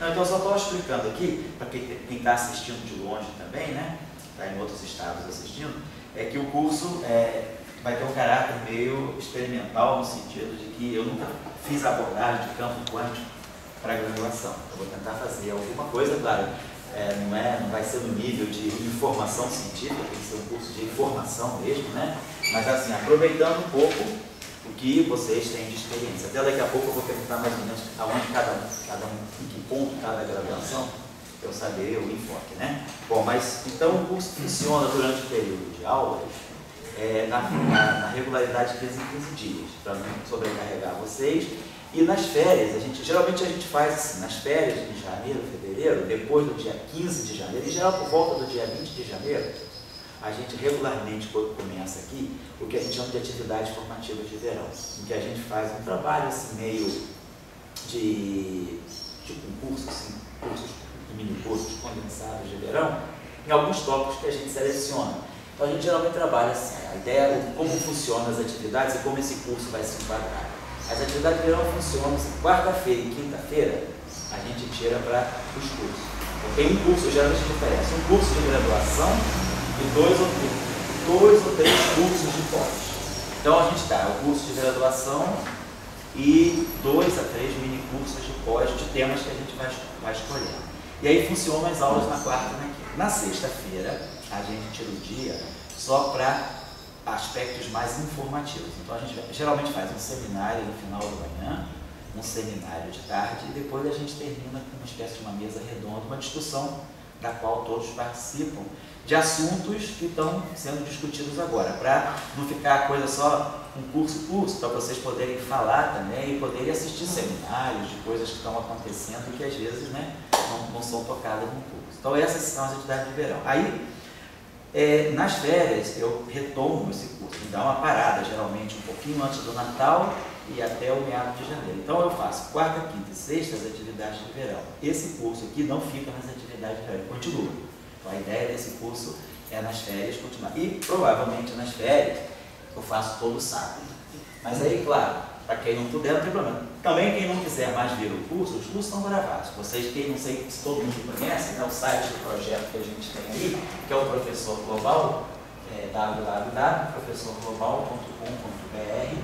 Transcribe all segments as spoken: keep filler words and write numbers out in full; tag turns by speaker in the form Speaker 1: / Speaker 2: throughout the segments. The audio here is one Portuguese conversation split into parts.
Speaker 1: Não, então eu só estou explicando aqui, para quem está assistindo de longe também, né? Está em outros estados assistindo, é que o curso é, vai ter um caráter meio experimental, no sentido de que eu nunca fiz abordagem de campo quântico para graduação. Eu vou tentar fazer alguma coisa, claro, é, não, é, não vai ser no nível de informação científica, tem que ser um curso de informação mesmo, né? Mas assim, aproveitando um pouco o que vocês têm de experiência. Até daqui a pouco eu vou perguntar mais ou menos aonde cada um, cada um, em que ponto cada graduação, para eu saber o enfoque, né? Bom, mas então o curso funciona durante o período de aulas é, na, na, na regularidade de quinze em quinze dias, para não sobrecarregar vocês. E nas férias, a gente, geralmente a gente faz assim, nas férias de janeiro, fevereiro, depois do dia quinze de janeiro, em geral por volta do dia vinte de janeiro, a gente regularmente começa aqui o que a gente chama de atividades formativas de verão, em que a gente faz um trabalho assim, meio de tipo um curso, assim, cursos, mini cursos condensados de verão, em alguns tópicos que a gente seleciona. Então a gente geralmente trabalha assim, a ideia é como funcionam as atividades e como esse curso vai se enquadrar. As atividades de verão funcionam assim, quarta-feira e quinta-feira a gente tira para os cursos. Então, tem um curso, geralmente a gente oferece um curso de graduação e dois ou, dois ou três cursos de pós. Então a gente dá o curso de graduação e dois a três mini cursos de pós de temas que a gente vai, vai escolhendo. E aí funcionam as aulas na quarta e na quinta. Na sexta-feira a gente tira o dia só para aspectos mais informativos. Então a gente geralmente faz um seminário no final da manhã, um seminário de tarde e depois a gente termina com uma espécie de uma mesa redonda, uma discussão da qual todos participam de assuntos que estão sendo discutidos agora, para não ficar a coisa só um curso curso, para vocês poderem falar também e poderem assistir seminários de coisas que estão acontecendo e que às vezes, né, não, não são tocadas no curso. Então essas são as atividades de verão. Aí, É, nas férias eu retomo esse curso, me dá uma parada, geralmente um pouquinho antes do Natal e até o meado de janeiro. Então eu faço quarta, quinta e sexta as atividades de verão. Esse curso aqui não fica nas atividades de verão, continua. Então a ideia desse curso é nas férias continuar. E provavelmente nas férias eu faço todo sábado. Mas aí, claro, para quem não puder, não tem problema. Também quem não quiser mais ver o curso, os cursos estão gravados. Vocês, quem não sei se todo mundo conhece, é o site do projeto que a gente tem aí, que é o Professor Global, é w w w ponto professor global ponto com ponto b r.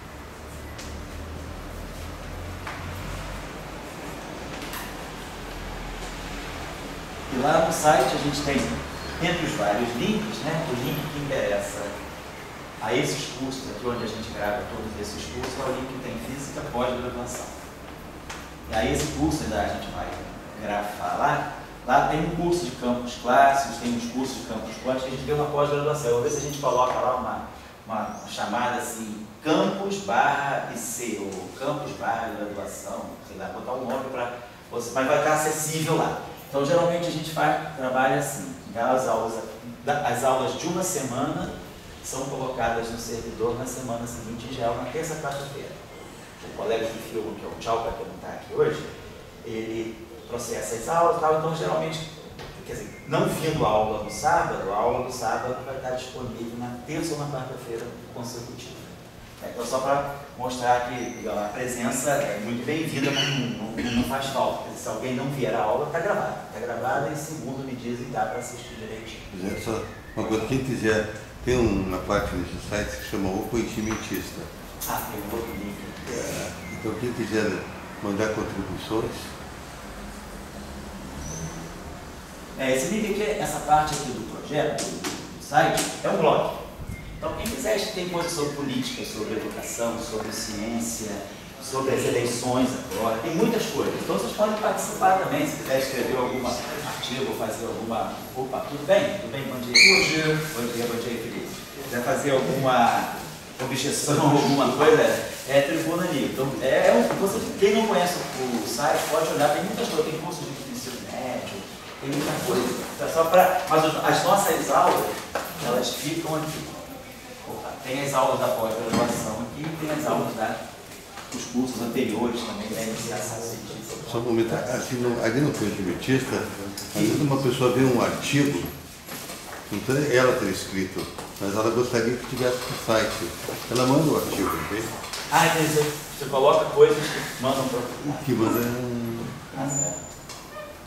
Speaker 1: E lá no site a gente tem, entre os vários links, né, o link que interessa a esses cursos, aqui onde a gente grava todos esses cursos, é o link que tem física pós-graduação. E aí esse curso ainda a gente vai gravar lá, lá tem um curso de campos clássicos, tem uns cursos de campos quânticos, a gente tem uma pós-graduação. Vamos ver se a gente coloca lá uma, uma chamada assim, campus barra I C, ou campus barra graduação, sei lá, botar um nome para você, mas vai estar acessível lá. Então geralmente a gente faz, trabalha assim, as aulas, as aulas de uma semana são colocadas no servidor na semana seguinte, em geral, na terça e quarta-feira. O colega que filma, que é o Tchau, para quem não está aqui hoje, ele processa as aulas e tal, então geralmente, quer dizer, não vindo a aula no sábado, a aula do sábado vai estar disponível na terça ou na quarta-feira consecutiva. Então só para mostrar que a presença é muito bem-vinda, mas não, não, não faz falta. Dizer, se alguém não vier a aula, está gravada. Está gravada e segundo me dizem, dá para assistir direitinho.
Speaker 2: É só uma coisa, quem quiser, tem uma parte nesse site que se chama O Coentimentista.
Speaker 1: Ah, tem um outro link.
Speaker 2: É, então quem quiser mandar contribuições.
Speaker 1: É, esse link aqui, essa parte aqui do projeto, do site, é um blog. Então quem quiser tem coisas sobre política, sobre educação, sobre ciência, sobre as eleições agora, tem muitas coisas. Então vocês podem participar também, se quiser escrever alguma artigo, fazer alguma... Opa, tudo bem? Tudo bem? Bom dia. Bom dia. Bom dia, bom dia, Felipe. Se quiser fazer alguma objeção, alguma coisa, é tribuna ali. Então, é, um, você, quem não conhece o site pode olhar, tem muitas coisas, tem cursos de ensino médio, tem muita coisa. É só pra, mas as nossas aulas, elas ficam aqui. Tem as aulas da pós-graduação aqui, tem as aulas dos cursos anteriores também, da iniciação científica.
Speaker 2: Só um momento, assim, no, ali no Coentimentista, às vezes uma pessoa vê um artigo, não tem ela ter escrito, mas ela gostaria que tivesse no site. Ela manda o artigo, entende?
Speaker 1: Ah, quer dizer, você coloca coisas que mandam para o...
Speaker 2: Que manda...
Speaker 1: Ah, certo.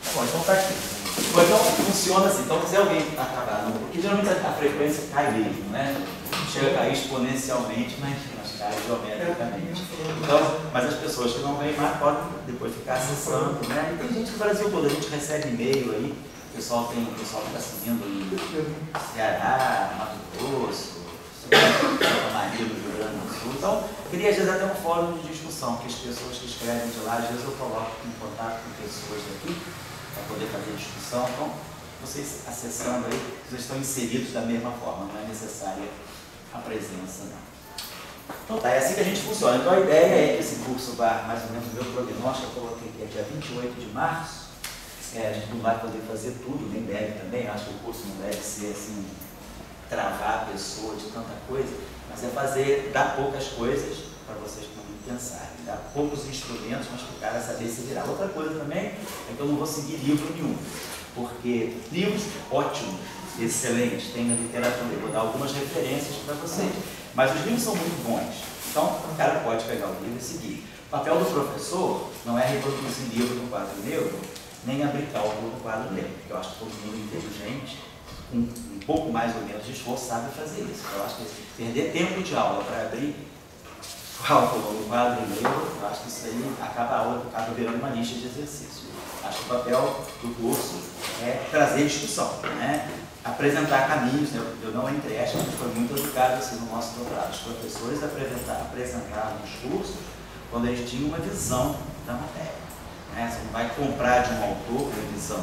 Speaker 1: Tá bom, então tá aqui. Ou então funciona assim, então se alguém acabar, não, porque geralmente a, a frequência cai mesmo, né? Chega a cair exponencialmente, mas, mas cai geometricamente. Então, mas as pessoas que não vêm mais podem depois ficar acessando, né? E tem gente do Brasil todo, a gente recebe e-mail aí, o pessoal tem, o pessoal que está seguindo em Ceará, Mato Grosso, Santa Maria do Rio Grande do Sul. Então, queria às vezes até um fórum de discussão, que as pessoas que escrevem de lá, às vezes eu coloco em contato com pessoas daqui, para poder fazer discussão. Então, vocês acessando aí, vocês estão inseridos da mesma forma, não é necessária a presença, não. Então tá, é assim que a gente funciona. Então a ideia é que esse curso vá, mais ou menos, o meu prognóstico, eu coloquei que é dia vinte e oito de março. É, a gente não vai poder fazer tudo, nem deve também, acho que o curso não deve ser assim, travar a pessoa de tanta coisa, mas é fazer, dar poucas coisas para vocês pensarem, dar poucos instrumentos, mas para o cara saber se virar. Outra coisa também é que eu não vou seguir livro nenhum, porque livros ótimos, excelentes, tem na literatura, eu vou dar algumas referências para vocês, mas os livros são muito bons, então o cara pode pegar o livro e seguir. O papel do professor não é reproduzir livro no quadro negro, nem abrir cálculo no quadro negro, porque eu acho que todo mundo inteligente, com um pouco mais ou menos de esforço, sabe fazer isso. Eu acho que perder tempo de aula para abrir cálculo no quadro negro, eu acho que isso aí acaba a aula, acaba virando uma lista de exercícios. Acho que o papel do curso é trazer discussão, né? Apresentar caminhos, né? Eu não entrei, acho que a gente foi muito educado assim, no nosso doutorado. Os professores apresentaram, apresentaram os cursos quando eles tinham uma visão da matéria. Né? Você não vai comprar de um autor uma visão.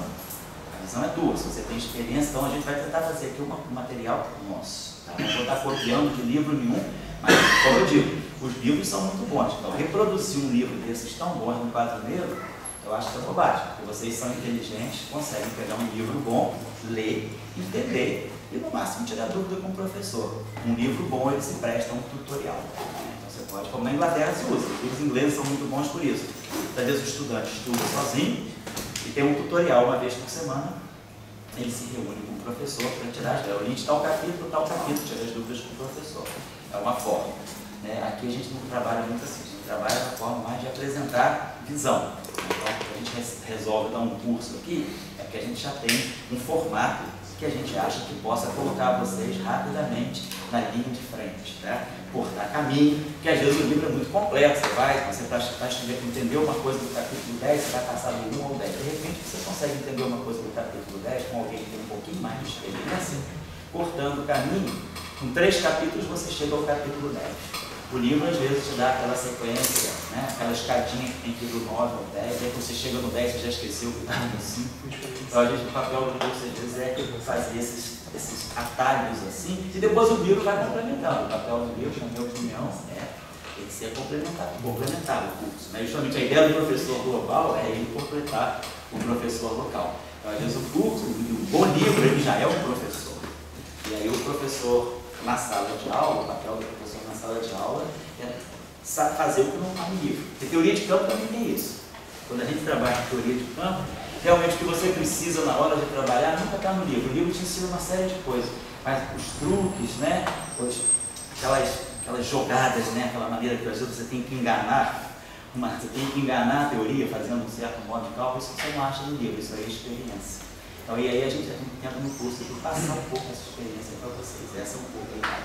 Speaker 1: A visão é tua, se você tem experiência, então a gente vai tentar fazer aqui um material nosso. Tá? Não vou estar copiando de livro nenhum, mas, como eu digo, os livros são muito bons. Então, reproduzir um livro desses tão bons no quadro negro, eu acho que é bobagem, porque vocês são inteligentes, conseguem pegar um livro bom, ler, entender e, no máximo, tirar dúvida com o professor. Um livro bom, ele se presta a um tutorial. Então, você pode, como na Inglaterra se usa, os livros ingleses são muito bons por isso. Às vezes o estudante estuda sozinho e tem um tutorial uma vez por semana, ele se reúne com o professor para tirar as dúvidas. O link tal capítulo, tal capítulo, tira as dúvidas com o professor. É uma forma. Né? Aqui a gente não trabalha muito assim, a gente trabalha na forma mais de apresentar visão. Então, a gente resolve dar um curso aqui, é que a gente já tem um formato que a gente acha que possa colocar vocês rapidamente na linha de frente, tá? Cortar caminho, porque às vezes o livro é muito complexo, você vai, você está entender uma coisa do capítulo dez, você vai passar do um ao dez, de repente você consegue entender uma coisa do capítulo dez com alguém que tem um pouquinho mais de experiência, cortando o caminho, com três capítulos você chega ao capítulo dez. O livro às vezes te dá aquela sequência, né? Aquela escadinha que tem que ir do nove ao dez, aí você chega no dez e já esqueceu que estava no cinco. Então a gente, o papel do curso às vezes é fazer esses, esses atalhos assim, e depois o livro vai complementando. O papel do livro, na minha opinião, é tem que ser complementado, complementar o curso. Né? Justamente a ideia do professor global é ele completar o professor local. Então, às vezes o curso, um bom livro, ele já é um professor. E aí o professor na sala de aula, o papel do professor na sala de aula é fazer o que não está no livro. Porque teoria de campo também tem isso. Quando a gente trabalha com teoria de campo, realmente o que você precisa na hora de trabalhar nunca está no livro. O livro te ensina uma série de coisas, mas os truques, né, os, aquelas, aquelas jogadas, né, aquela maneira que às vezes você tem que enganar, uma, você tem que enganar a teoria fazendo um certo modo de cálculo, isso você não acha no livro, isso aí é experiência. Então, e aí a gente, a gente tenta no curso de passar um pouco essa experiência para vocês, essa é um pouco aí.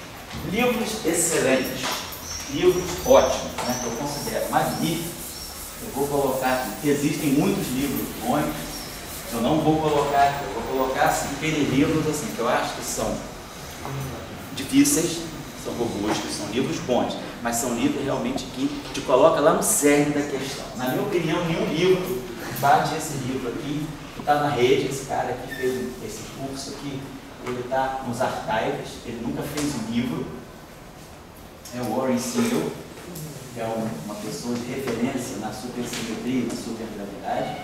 Speaker 1: Livros excelentes, livros ótimos, né, que eu considero magníficos. Eu vou colocar aqui, existem muitos livros bons, eu não vou colocar aqui, eu vou colocar assim, aqueles livros assim, que eu acho que são difíceis, são robustos, são livros bons, mas são livros realmente que te coloca lá no cerne da questão. Na minha opinião, nenhum livro bate esse livro aqui, que está na rede, esse cara aqui fez esse curso aqui, ele está nos arquivos, ele nunca fez um livro, é o Warren Siegel, que é uma pessoa de referência na supersimetria e na supergravidade.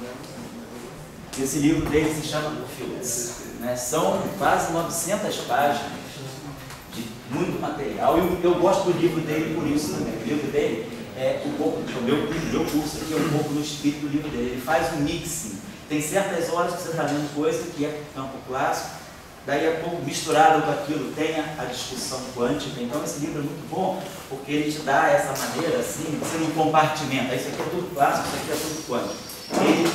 Speaker 1: Esse livro dele se chama Fields, né? São quase novecentas páginas de muito material, e eu gosto do livro dele por isso também. O livro dele é um pouco, o meu, meu curso aqui é um pouco no espírito do livro dele, ele faz um mixing. Tem certas horas que você está lendo coisa que é campo clássico, daí a pouco, misturado com aquilo, tem a, a discussão quântica. Então esse livro é muito bom, porque ele te dá essa maneira, assim, você não compartimenta, isso aqui é tudo clássico, isso aqui é tudo quântico. Ele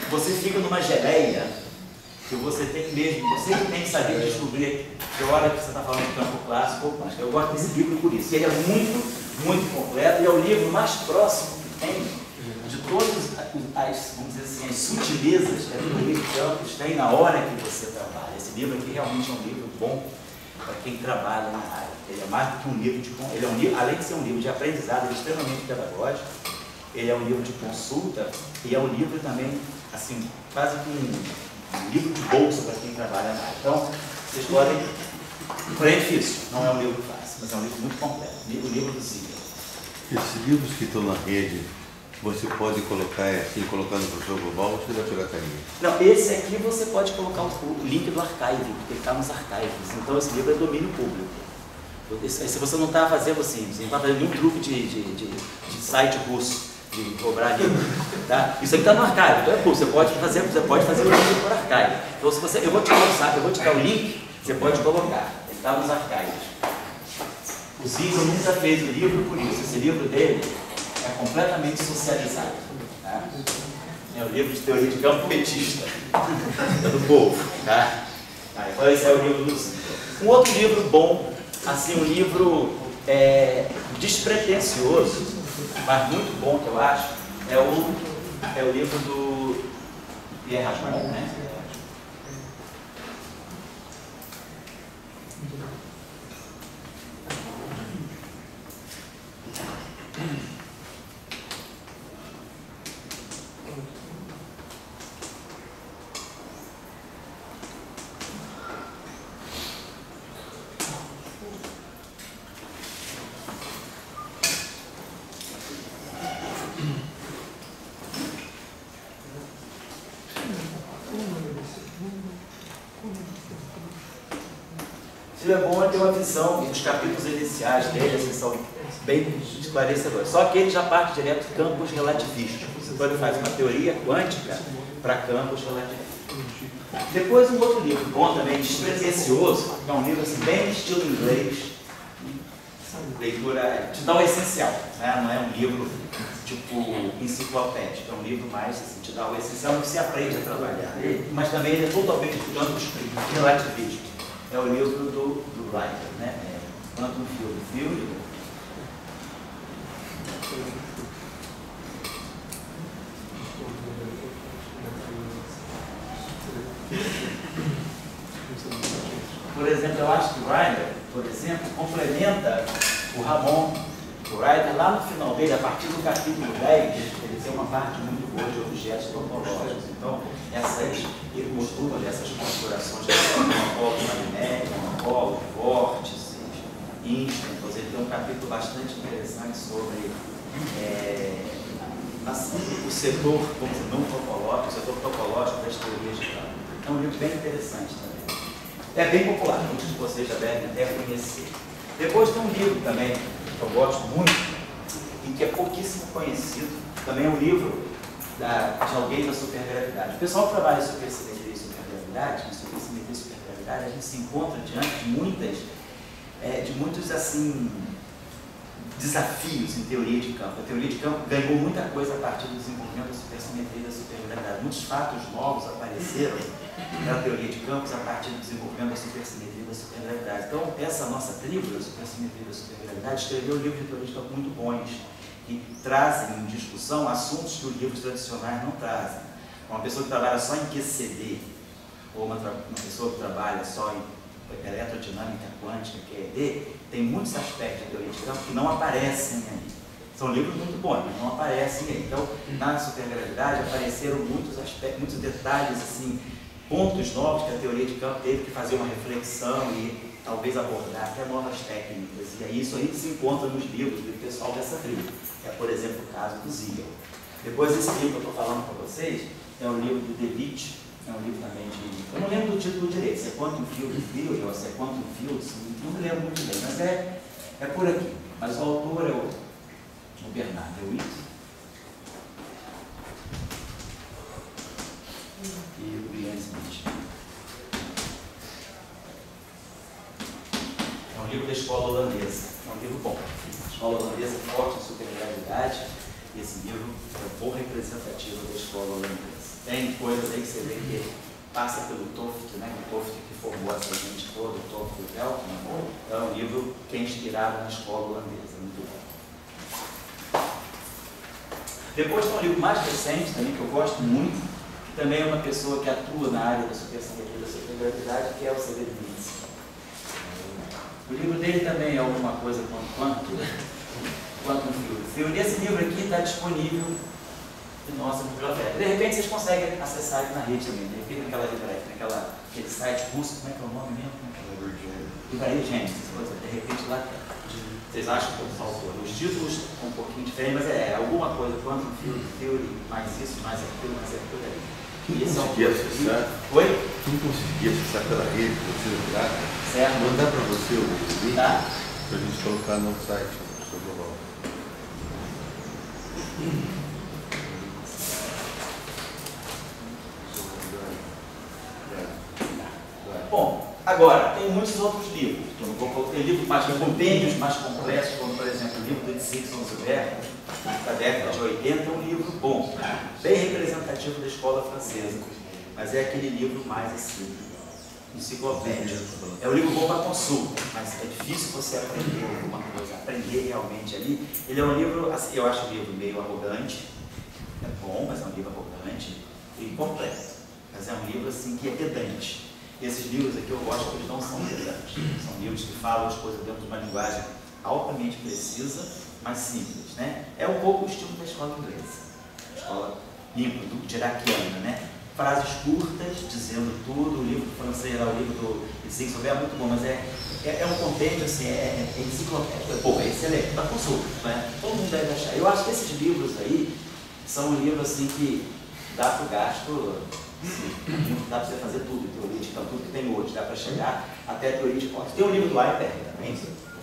Speaker 1: você fica numa geleia que você tem mesmo, você que tem que saber descobrir que hora que você está falando de campo clássico ou quântico. Eu gosto desse livro por isso. Ele é muito, muito completo e é o livro mais próximo que tem de todas as, vamos dizer assim, as sutilezas que a teoria de campos tem na hora que você trabalha. Esse livro aqui realmente é um livro bom para quem trabalha na área. Ele é mais do que um livro de... Ele é um livro, além de ser um livro de aprendizado, ele é extremamente pedagógico. Ele é um livro de consulta e é um livro também, assim, quase que um, um livro de bolsa para quem trabalha na área. Então, vocês podem... Porém é difícil, não é um livro fácil, mas é um livro muito completo. O livro do Ziegler.
Speaker 2: Esses livros que estão na rede, você pode colocar assim, colocar no professor global ou você vai pirataria?
Speaker 1: Não, esse aqui você pode colocar o link do archive, porque ele está nos archives. Então esse livro é domínio público. Se você não está fazendo assim, você não está fazendo nenhum truque de, de, de, de site russo, de cobrar livro, tá? Isso aqui está no archive, então é público, você pode fazer, você pode fazer o link por archive. Então se você, eu vou te mostrar, eu vou te dar o link, você pode colocar, ele está nos archives. O Ziegler nunca fez o livro por isso, esse livro dele é completamente socializado. Tá? É o livro de teoria de campo petista, é do povo. Tá? Tá, então esse é o livro do Ziegler. Um outro livro bom, assim, um livro é, despretensioso, mas muito bom que eu acho, é o, é o livro do Pierre Ramon, né? É bom ter uma visão, os capítulos iniciais dele assim, são bem esclarecedores. Só que ele já parte direto de campos relativísticos. Então ele faz uma teoria quântica para campos relativísticos. Depois um outro livro bom também, despretensioso, que é um livro assim, bem estilo inglês, leitura, te dá o essencial, né? Não é um livro tipo enciclopédico, é um livro mais assim, te dá o essencial, onde você aprende a trabalhar. Mas também ele é totalmente de campos relativísticos. É o livro do, do Writer, né? É, Quantum Field Theory. Por exemplo, eu acho que o Writer, por exemplo, complementa o Ramon. O Writer, lá no final dele, a partir do capítulo dez, ele tem uma parte muito boa de objetos topológicos. Então, essas estruturas, essas configurações de monopolos magnéticos, monopolos, vórtices, ínstant, ele tem um capítulo bastante interessante sobre é, assim, o setor, vamos dizer, não topológico, o setor topológico das teorias de campo. É um livro bem interessante também. É bem popular, muitos de vocês já devem até conhecer. Depois tem um livro também, que eu gosto muito, e que é pouquíssimo conhecido, também é um livro da, de alguém da supergravidade. O pessoal que trabalha em supersimetria e supergravidade, em supersimetria e supergravidade, a gente se encontra diante de muitas, é, de muitos, assim, desafios em teoria de campo. A teoria de campo ganhou muita coisa a partir do desenvolvimento da supersimetria e da supergravidade. Muitos fatos novos apareceram na teoria de campos a partir do desenvolvimento da supersimetria e da supergravidade. Então, essa nossa tribo da supersimetria e da supergravidade escreveu um livro de teoria de campo muito bons, que trazem em discussão assuntos que os livros tradicionais não trazem. Uma pessoa que trabalha só em Q C D, ou uma, uma pessoa que trabalha só em eletrodinâmica quântica, Q E D, tem muitos aspectos da teoria de campo que não aparecem aí. São livros muito bons, mas não aparecem aí. Então, na supergravidade apareceram muitos aspectos, muitos detalhes, assim, pontos novos que a teoria de campo teve que fazer uma reflexão e talvez abordar até novas técnicas. E aí isso aí se encontra nos livros do pessoal dessa tribo, que é, por exemplo, o caso do Ziegler. Depois, esse livro que eu estou falando para vocês é um livro do DeWitt, é um livro também de... Eu não lembro do título direito, se é Quantum Field Theory ou se é Quantum Fields, não me lembro muito bem, mas é, é por aqui. Mas o autor é o, o Bernard DeWitt e o Brian Smith. É um livro da escola holandesa, é um livro bom. A escola holandesa forte em supergravidade, e esse livro é um bom representativo da escola holandesa. Tem coisas aí que você vê que passa pelo Toft, né? O Toft que formou essa gente toda, o Toft e o Veltman. É um livro que é inspirado na escola holandesa, muito bom. Depois tem um livro mais recente também, que eu gosto muito, que também é uma pessoa que atua na área da supersimetria e da supergravidade, que é o Severinides. O livro dele também é alguma coisa quanto quanto, quanto um filme. Esse livro aqui está disponível em nossa biblioteca. De repente vocês conseguem acessar ele na rede também, de repente naquela livraria, naquela, aquele site russo, como é que é o nome mesmo? Livraria Gênesis, de repente lá vocês acham que eu saltou. Os títulos são um pouquinho diferentes, mas é alguma coisa, Quantum Field Theory, mais isso, mais aquilo, mais aquilo ali.
Speaker 2: Quem conseguia acessar?
Speaker 1: Oi?
Speaker 2: Quem conseguia acessar pela rede, você entrar?
Speaker 1: Certo.
Speaker 2: Mandar para você o link
Speaker 1: tá.
Speaker 2: para a gente colocar no site do professor Global.
Speaker 1: Bom, agora, tem muitos outros livros. Eu não vou colocar, tem livros mais compêndios, mais complexos, como por exemplo o livro do Dixon Zuber, da década de oitenta, é um livro bom, bem representativo da escola francesa, mas é aquele livro mais assim, enciclopédia. É um livro bom para consulta, mas é difícil você aprender alguma coisa, aprender realmente ali. Ele é um livro, assim, eu acho o livro meio arrogante, é bom, mas é um livro arrogante e incompleto, mas é um livro assim que é pedante. Esses livros aqui eu gosto porque eles não são pedantes, são livros que falam as coisas dentro de uma linguagem altamente precisa, mas simples, né? É um pouco o estilo da escola inglesa, a escola limpa, diraquiana, né? Frases curtas, dizendo tudo. O livro francês, o livro do Dixon é muito bom, mas é, é, é um contênio, assim, é, é enciclopédico, é bom, é excelente, para consulta, né? Todo mundo deve achar. Eu acho que esses livros aí são livros assim que dá para o gasto. Sim, dá para você fazer tudo, teoria de campo, tudo que tem hoje, dá para chegar até a teoria de corte. Tem um livro do Weinberg também,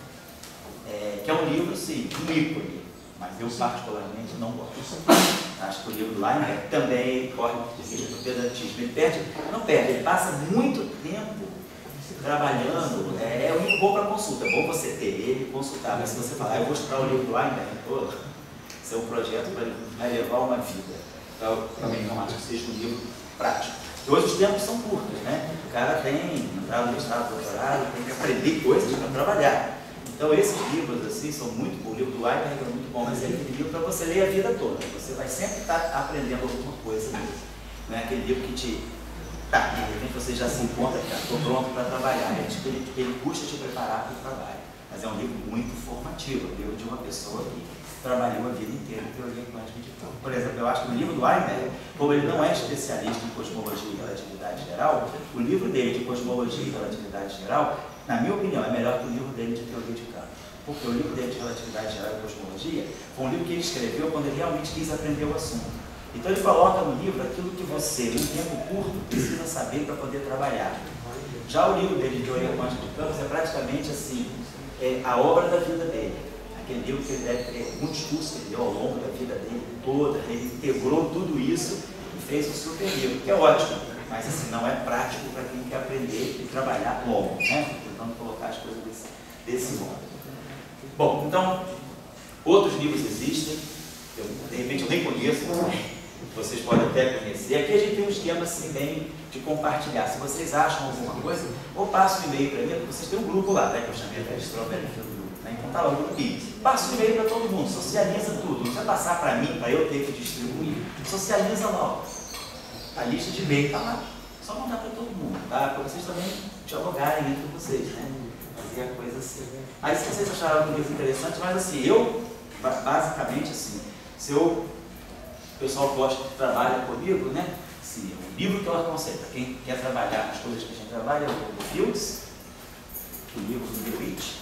Speaker 1: é, que é um livro, sim, um ícone, mas eu particularmente não gosto. Acho que o livro do Weinberg também corre de risco do pedantismo. Ele perde, não perde, ele passa muito tempo trabalhando. É, é um livro bom para consulta, é bom você ter ele e consultar, mas se você falar, ah, eu vou estudar o livro do Weinberg todo, seu projeto vai levar uma vida. Então, eu também não acho que seja um livro prático. E hoje os tempos são curtos, né? O cara tem entrado no mestrado, doutorado, tem que aprender coisas para trabalhar. Então esses livros assim são muito bons. O livro do Weinberg é muito bom, mas é aquele livro para você ler a vida toda. Você vai sempre estar aprendendo alguma coisa mesmo. Não é aquele livro que te... Tá, de repente você já se encontra, estou pronto para trabalhar. Ele, ele custa te preparar para o trabalho. Mas é um livro muito formativo, é um livro de uma pessoa que trabalhou a vida inteira em teoria quântica de campo. Por exemplo, eu acho que o livro do Weinberg, como ele não é especialista em cosmologia e relatividade geral, o livro dele de cosmologia e relatividade geral, na minha opinião, é melhor que o livro dele de teoria de campo. Porque o livro dele de relatividade geral e cosmologia foi um livro que ele escreveu quando ele realmente quis aprender o assunto. Então ele coloca no livro aquilo que você, em um tempo curto, precisa saber para poder trabalhar. Já o livro dele de teoria quântica de campos é praticamente assim, é a obra da vida dele. Aquele livro que ele deve ter, muitos cursos que ele deu ao longo da vida dele toda, ele integrou tudo isso e fez um super livro, que é ótimo, mas assim, não é prático para quem quer aprender e trabalhar longo, né? Tentando colocar as coisas desse, desse modo. Bom, então, outros livros existem, eu, de repente eu nem conheço, vocês podem até conhecer. Aqui a gente tem um esquema assim bem de compartilhar. Se vocês acham alguma coisa, ou passa um e-mail para mim, porque vocês têm um grupo lá, né, que eu chamei até de Strawberry Field Group. Então tá lá o grupo Pix. Passa o e-mail para todo mundo, socializa tudo. Não precisa passar para mim, para eu ter que distribuir. Socializa lá. A lista de e-mail está lá. Só mandar para todo mundo, tá? Para vocês também dialogarem entre vocês, né? Fazer a coisa assim. Aí se vocês acharam algum livro interessante, mas assim, eu, basicamente assim, se eu, o pessoal gosta que trabalha comigo, né? Assim, o livro que eu aconselho para quem quer trabalhar as coisas que a gente trabalha é o do Fields, o livro do DeWitt.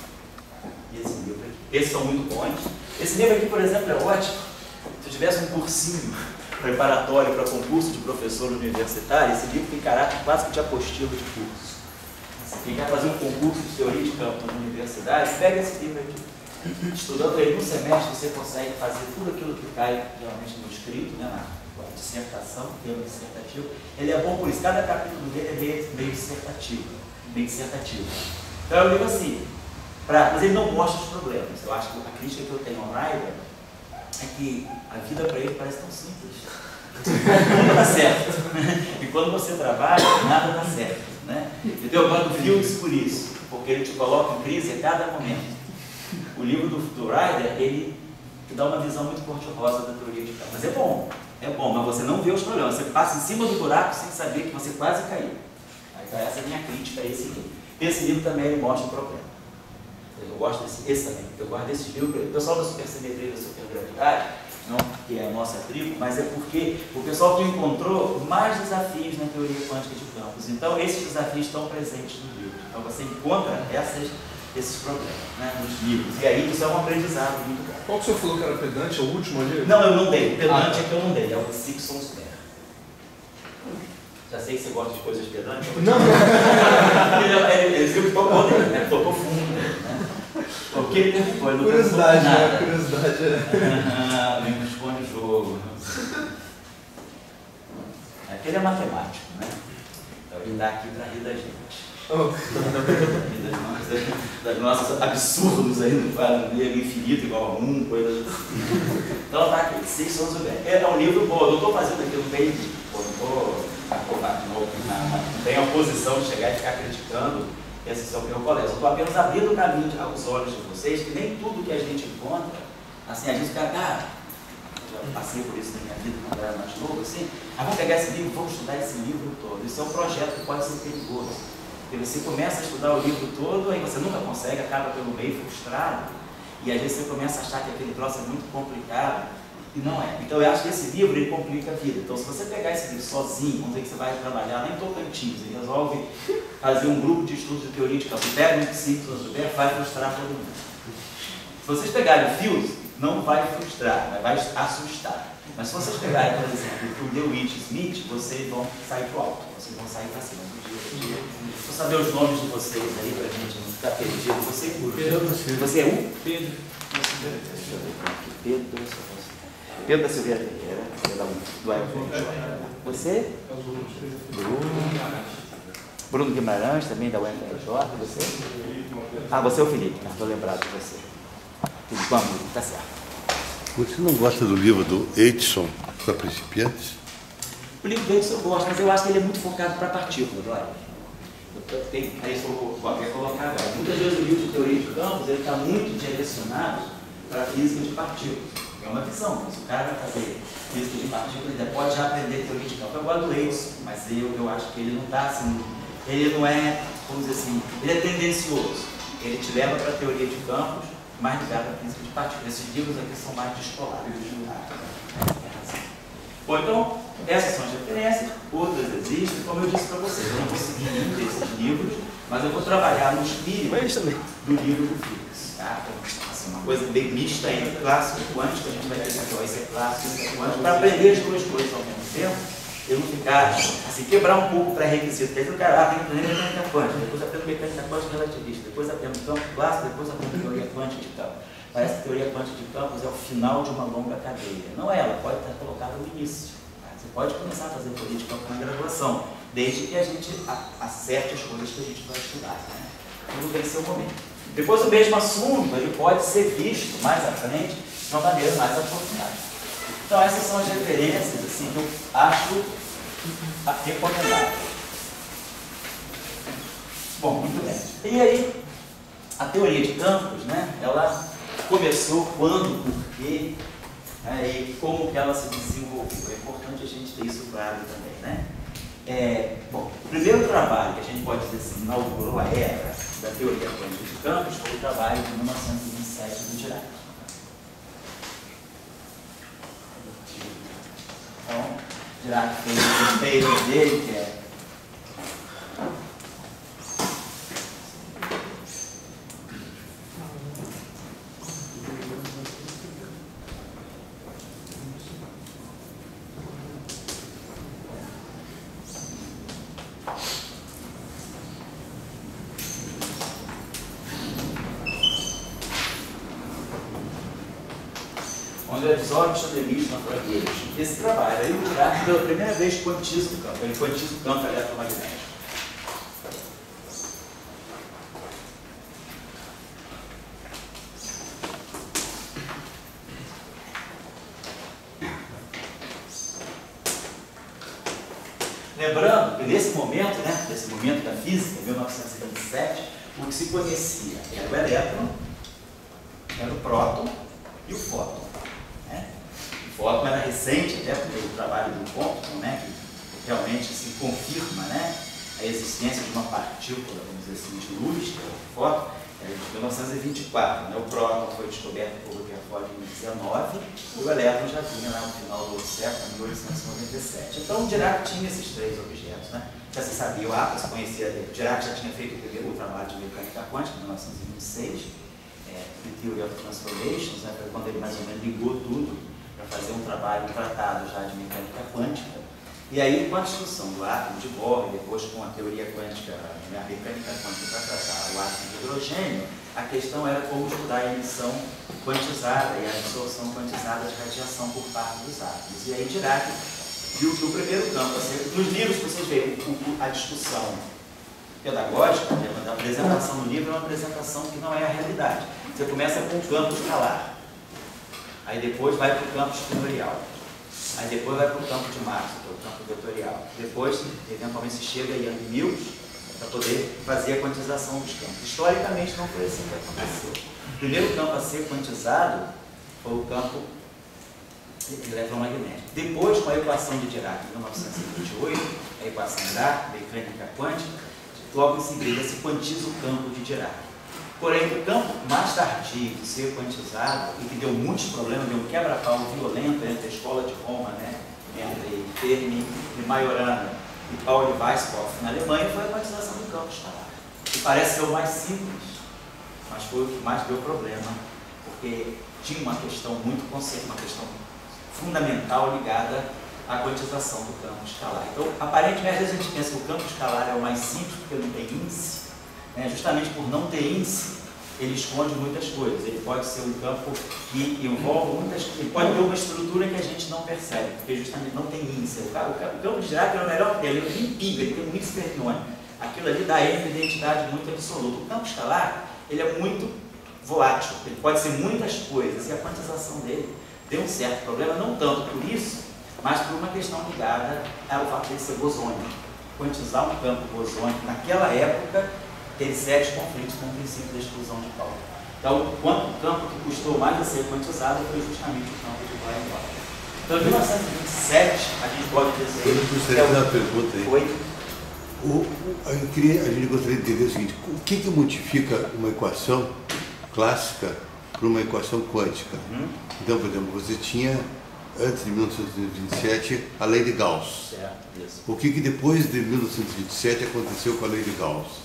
Speaker 1: Esse livro aqui. Esses são muito bons. Esse livro aqui, por exemplo, é ótimo. Se eu tivesse um cursinho preparatório para concurso de professor universitário, esse livro tem caráter quase que de apostila de curso. Quem quer fazer um concurso de teoria de campo na universidade, pega esse livro aqui. Estudando ele no semestre, você consegue fazer tudo aquilo que cai geralmente no escrito, né, na dissertação, tema dissertativo. Ele é bom por isso. Cada capítulo dele é meio, meio dissertativo. Meio dissertativo. Então é um livro assim. Pra, mas ele não mostra os problemas. Eu acho que a crítica que eu tenho ao Ryder é que a vida para ele parece tão simples. Nunca dá certo. E quando você trabalha, nada dá certo. Né? Então eu gosto do Fields por isso, porque ele te coloca em crise a cada momento. O livro do, do Ryder, ele te dá uma visão muito cor-de-rosa da teoria de campos. Mas é bom, é bom, mas você não vê os problemas. Você passa em cima do buraco sem saber que você quase caiu. Então essa é a minha crítica a esse livro. Esse livro também ele mostra o problema. Eu gosto desse, esse também. Eu gosto desse livro. O pessoal da supersimetria e da supergravidade, não que é a nossa tribo, mas é porque o pessoal que encontrou mais desafios na teoria quântica de campos. Então esses desafios estão presentes no livro. Então você encontra essas, esses problemas, né, nos livros. E aí isso é um aprendizado muito bom.
Speaker 3: Qual que o senhor falou que era pedante? É o último ali?
Speaker 1: Não, eu não dei. Pedante
Speaker 3: ah,
Speaker 1: é que eu não dei. É o Simpsons Bear. Já sei que você gosta de coisas pedantes.
Speaker 3: Não, não.
Speaker 1: Ele, ele viu que tocou nele, né? Tocou fundo nele, né? O que ele foi? Não
Speaker 3: curiosidade,
Speaker 1: nada.
Speaker 3: né? Curiosidade.
Speaker 1: Ah, me responde o jogo. Aquele é matemático, né? Então ele está aqui para rir da gente.
Speaker 3: Oh.
Speaker 1: Das, das nossas absurdos aí no quadro negro infinito igual a um, coisas assim. Então tá aqui, Seis Sons Bem. É um livro bom, eu não estou fazendo aquilo bem, não estou não tenho a posição de chegar e ficar criticando esses são meus colegas. Eu estou apenas abrindo o caminho aos olhos de vocês, que nem tudo que a gente encontra, assim, às vezes o cara, ah, já passei por isso na minha vida quando eu era mais novo, assim, ah, vamos pegar esse livro, vamos estudar esse livro todo. Isso é um projeto que pode ser perigoso. Porque você começa a estudar o livro todo, aí você nunca consegue, acaba pelo meio frustrado, e às vezes você começa a achar que aquele troço é muito complicado, e não é. Então eu acho que esse livro ele complica a vida. Então se você pegar esse livro sozinho, vamos dizer que você vai trabalhar nem em Tocantins, e resolve fazer um grupo de estudos de teoria de campo, pega um Simpsons, vai frustrar todo mundo. Se vocês pegarem o Fields, não vai frustrar, mas vai assustar. Mas se vocês pegarem, por exemplo, o DeWitt Smith, vocês vão sair para o alto, vocês vão sair para cima do dia a dia. Vou saber os nomes de vocês aí, para a gente não ficar perdido. Você, Pedro. Você é um? Pedro. Pedro. Pedro da Silveira Ferreira, do Elfenjoy. Você? Bruno. Bruno Guimarães, também da U F R J. Você? Ah, você é o Felipe, não estou lembrado de você. Vamos, tá certo.
Speaker 2: Você não gosta do livro do Edison para principiantes?
Speaker 1: O livro do Edison eu gosto, mas eu acho que ele é muito focado para partículas, olha. Tem, aí eu vou colocar agora. Muitas vezes o livro de teoria de campos ele está muito direcionado para a física de partículas. É uma visão, mas o cara vai fazer física de partículas, ele pode já aprender teoria de campos. Eu gosto do Edison, mas eu, eu acho que ele não está assim, ele não é, vamos dizer assim, ele é tendencioso. Ele te leva para a teoria de campos, mais ligado à física de partículas. Esses livros aqui são mais descolados. Bom, então, essas são as referências, outras existem, como eu disse para vocês, eu não vou seguir nenhum desses livros, mas eu vou trabalhar no espírito do livro do Fields. Tá? Assim, uma coisa bem mista entre clássico e quântico, a gente vai ter que isso é clássico, isso é quântico, para aprender as duas coisas ao mesmo tempo, eu não ficar, assim, quebrar um pouco o pré-requisito, porque o cara, ah, tem que aprender mecânica quântica, depois aprendo mecânica quântica relativista, depois aprendo campo clássico, depois aprendo teoria quântica de campo. Parece que a teoria quântica de campos é o final de uma longa cadeia. Não é, ela pode estar colocada no início. Tá? Você pode começar a fazer teoria de campo na graduação, desde que a gente acerte as coisas que a gente vai estudar. Né? Tudo tem seu momento. Depois o mesmo assunto ele pode ser visto mais à frente de uma maneira mais aprofundada. Então essas são as referências assim, que eu acho recomendável. Bom, muito bem. E aí, a teoria de campos, né, ela começou quando, por quê, né, e como que ela se desenvolveu. É importante a gente ter isso claro também, né? É, bom, o primeiro trabalho que a gente pode dizer assim, inaugurou a era da teoria quântica de campos foi o trabalho de mil novecentos e vinte e sete do Dirac. Então, Dirac fez o paper dele, que é onde é Absorption, Emission, Radiation. Esse trabalho aí, o Dirac, pela primeira vez, quantiza o campo. Ele quantiza o campo eletromagnético. Lembrando que nesse momento, né, nesse momento da física, em mil novecentos e vinte e sete, o que se conhecia era o elétron, era o próton e o fóton. Né? O fóton era recente, até pelo trabalho do Compton, né, que realmente se confirma, né, a existência de uma partícula, vamos dizer assim, de luz, que é o fóton, é de mil novecentos e vinte e quatro. Né? O próton foi descoberto por Rutherford em mil novecentos e dezenove e o elétron já vinha lá no final do século, em mil oitocentos e noventa e sete. Então, o Dirac tinha esses três objetos. Né? Já se sabia, o átomo se conhecia, o Dirac já tinha feito o primeiro trabalho de mecânica quântica, em mil novecentos e vinte e seis, é, The Theory of Transformations, né? Foi quando ele mais ou menos ligou tudo para fazer um trabalho, um tratado já de mecânica quântica. E aí, com a discussão do átomo de Bohr, e depois com a teoria quântica, né, a mecânica quântica para tratar o átomo de hidrogênio, a questão era como estudar a emissão quantizada e a absorção quantizada de radiação por parte dos átomos. E aí, Dirac viu que o primeiro campo, assim, nos livros vocês veem a discussão pedagógica, a apresentação no livro é uma apresentação que não é a realidade. Você começa com o campo escalar, aí depois vai para o campo equatorial. Aí depois vai para o campo de Maxwell, que é o campo vetorial. Depois, eventualmente, se chega a Young Mills para poder fazer a quantização dos campos. Historicamente, não foi assim que aconteceu. O primeiro campo a ser quantizado foi o campo eletromagnético. Depois, com a equação de Dirac, em mil novecentos e vinte e oito, a equação da mecânica quântica, logo em seguida se quantiza o campo de Dirac. Porém, o campo mais tardio de ser quantizado, e que deu muitos problemas, deu um quebra-pau violento entre a escola de Roma, né, entre Fermi e Majorana e Pauli Weisskopf na Alemanha, foi a quantização do campo escalar. Que parece ser o mais simples, mas foi o que mais deu problema, porque tinha uma questão muito consciente, uma questão fundamental ligada à quantização do campo escalar. Então, aparentemente, às vezes a gente pensa que o campo escalar é o mais simples porque não tem índice. É, justamente por não ter índice, ele esconde muitas coisas. Ele pode ser um campo que envolve muitas coisas. Ele pode ter uma estrutura que a gente não percebe, porque justamente não tem índice. O campo de Dirac é o melhor dele, ele não pinga, ele tem um índice fermiônico. Aquilo ali dá a ele uma identidade muito absoluta. O campo escalar, ele é muito volátil, ele pode ser muitas coisas, e a quantização dele tem um certo problema, não tanto por isso, mas por uma questão ligada ao fato de ser bosônico. Quantizar um campo bosônico naquela época teve sérios conflitos com o princípio da exclusão de Pauli. Então, o campo que custou mais a ser quantizado foi justamente o campo de Brian Pauli. Então, em mil novecentos e vinte e sete, a gente pode dizer...
Speaker 2: Eu gostaria de fazer uma pergunta aí.
Speaker 1: Oi?
Speaker 2: O, eu queria, a gente gostaria de entender o seguinte, o que, que modifica uma equação clássica para uma equação quântica? Uhum. Então, por exemplo, você tinha, antes de mil novecentos e vinte e sete, a lei de Gauss.
Speaker 1: Certo, isso.
Speaker 2: O que, que depois de mil novecentos e vinte e sete aconteceu com a lei de Gauss?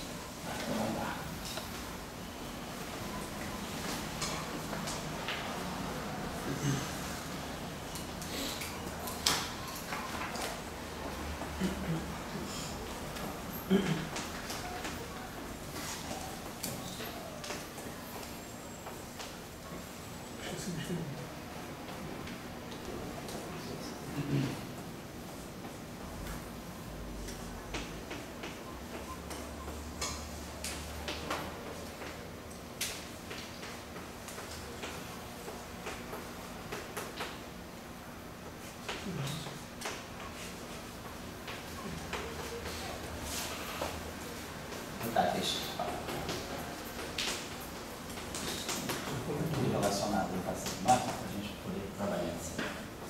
Speaker 1: Tá, deixa eu falar. Relacionado ao paciente, para a gente poder trabalhar assim.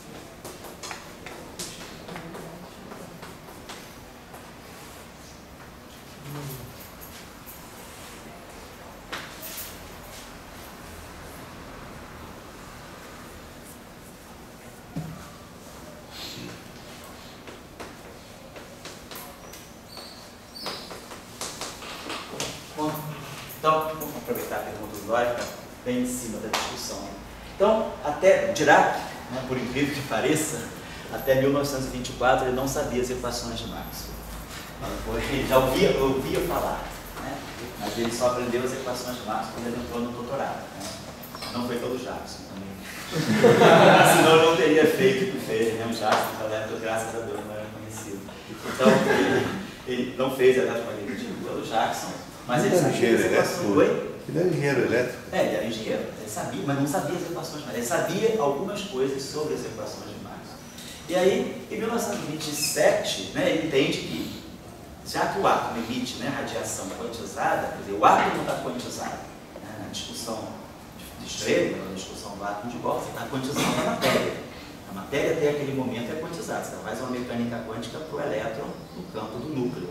Speaker 1: Então, vamos aproveitar a pergunta do Dória, bem em cima da discussão. Então, até Dirac, né, por incrível que pareça, até mil novecentos e vinte e quatro ele não sabia as equações de Maxwell. Ele já ouvia, ouvia falar, né, mas ele só aprendeu as equações de Maxwell quando ele entrou no doutorado. Né. Não foi pelo Jackson também. Senão eu não teria feito o que fez, né? O Jackson, naquela época, graças a Deus, não era conhecido. Então, ele, ele não fez a eletromagnetismo pelo Jackson, mas ele sabia as equações. Oi?
Speaker 2: Ele era engenheiro elétrico.
Speaker 1: É, ele era engenheiro, ele sabia, mas não sabia as equações, mas ele sabia algumas coisas sobre as equações de Maxwell. E aí, em mil novecentos e vinte e sete, né, ele entende que, já que o átomo emite, né, radiação quantizada, quer dizer, o átomo está quantizado, né, na discussão de Schrödinger, na discussão do átomo de Bohr, você está quantizando a matéria. A matéria até aquele momento é quantizada, você faz uma mecânica quântica para o elétron no campo do núcleo.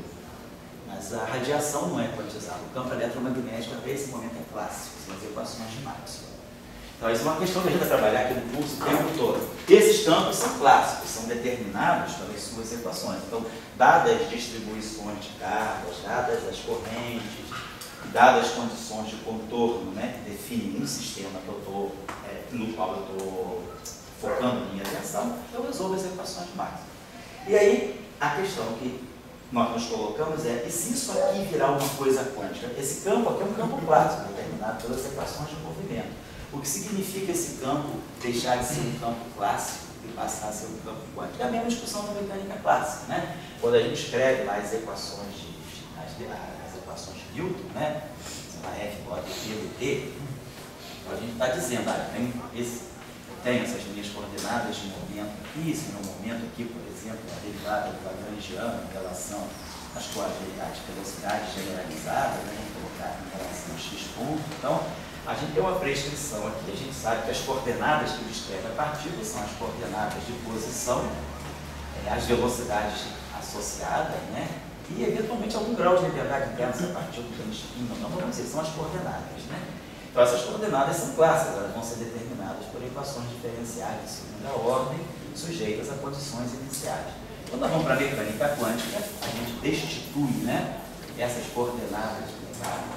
Speaker 1: Mas a radiação não é quantizada, o campo eletromagnético até esse momento é clássico, são as equações de Maxwell. Então, isso é uma questão que a gente vai trabalhar aqui no curso o tempo todo. Esses campos são clássicos, são determinados pelas suas equações. Então, dadas as distribuições de cargas, dadas as correntes, dadas as condições de contorno, né, que definem um sistema que eu tô, é, no qual eu estou focando minha atenção, eu resolvo as equações de Maxwell. E aí, a questão que nós nos colocamos é, e se isso aqui virar uma coisa quântica? Esse campo aqui é um campo clássico, determinado pelas equações de movimento. O que significa esse campo deixar de ser um campo clássico e passar a ser um campo quântico? É a mesma discussão da mecânica clássica, né? Quando a gente escreve lá as equações de, as, as equações de Newton, né? F igual a T do T, então a gente está dizendo, ah, tem, esse, tem essas minhas coordenadas de momento aqui, esse meu momento aqui, por exemplo, a derivada do Lagrangiano em relação às coordenadas de velocidade generalizada, né? Vamos colocar em relação a x ponto. Então, a gente tem uma prescrição aqui, a gente sabe que as coordenadas que descreve a partícula são as coordenadas de posição, é, as velocidades associadas, né? E eventualmente algum grau de liberdade interna se a partícula tem spin ou não, vamos dizer, são as coordenadas, né? Então essas coordenadas são clássicas, elas vão ser determinadas por equações diferenciais de segunda ordem, sujeitas a condições iniciais. Quando nós vamos para a mecânica quântica, a gente destitui, né, essas coordenadas da,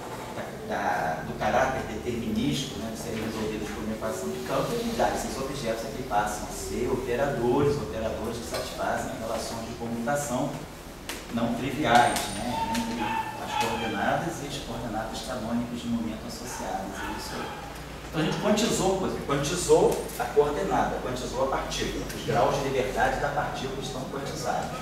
Speaker 1: da, do caráter determinístico, né, de serem resolvidas por uma equação de campo, e a gente dá esses objetos aqui passam a ser operadores, operadores que satisfazem relações de comutação não triviais, né, entre as coordenadas e as coordenadas canônicas de momento associadas. Isso. Então a gente quantizou, quantizou a coordenada, quantizou a partícula. Os graus de liberdade da partícula estão quantizados.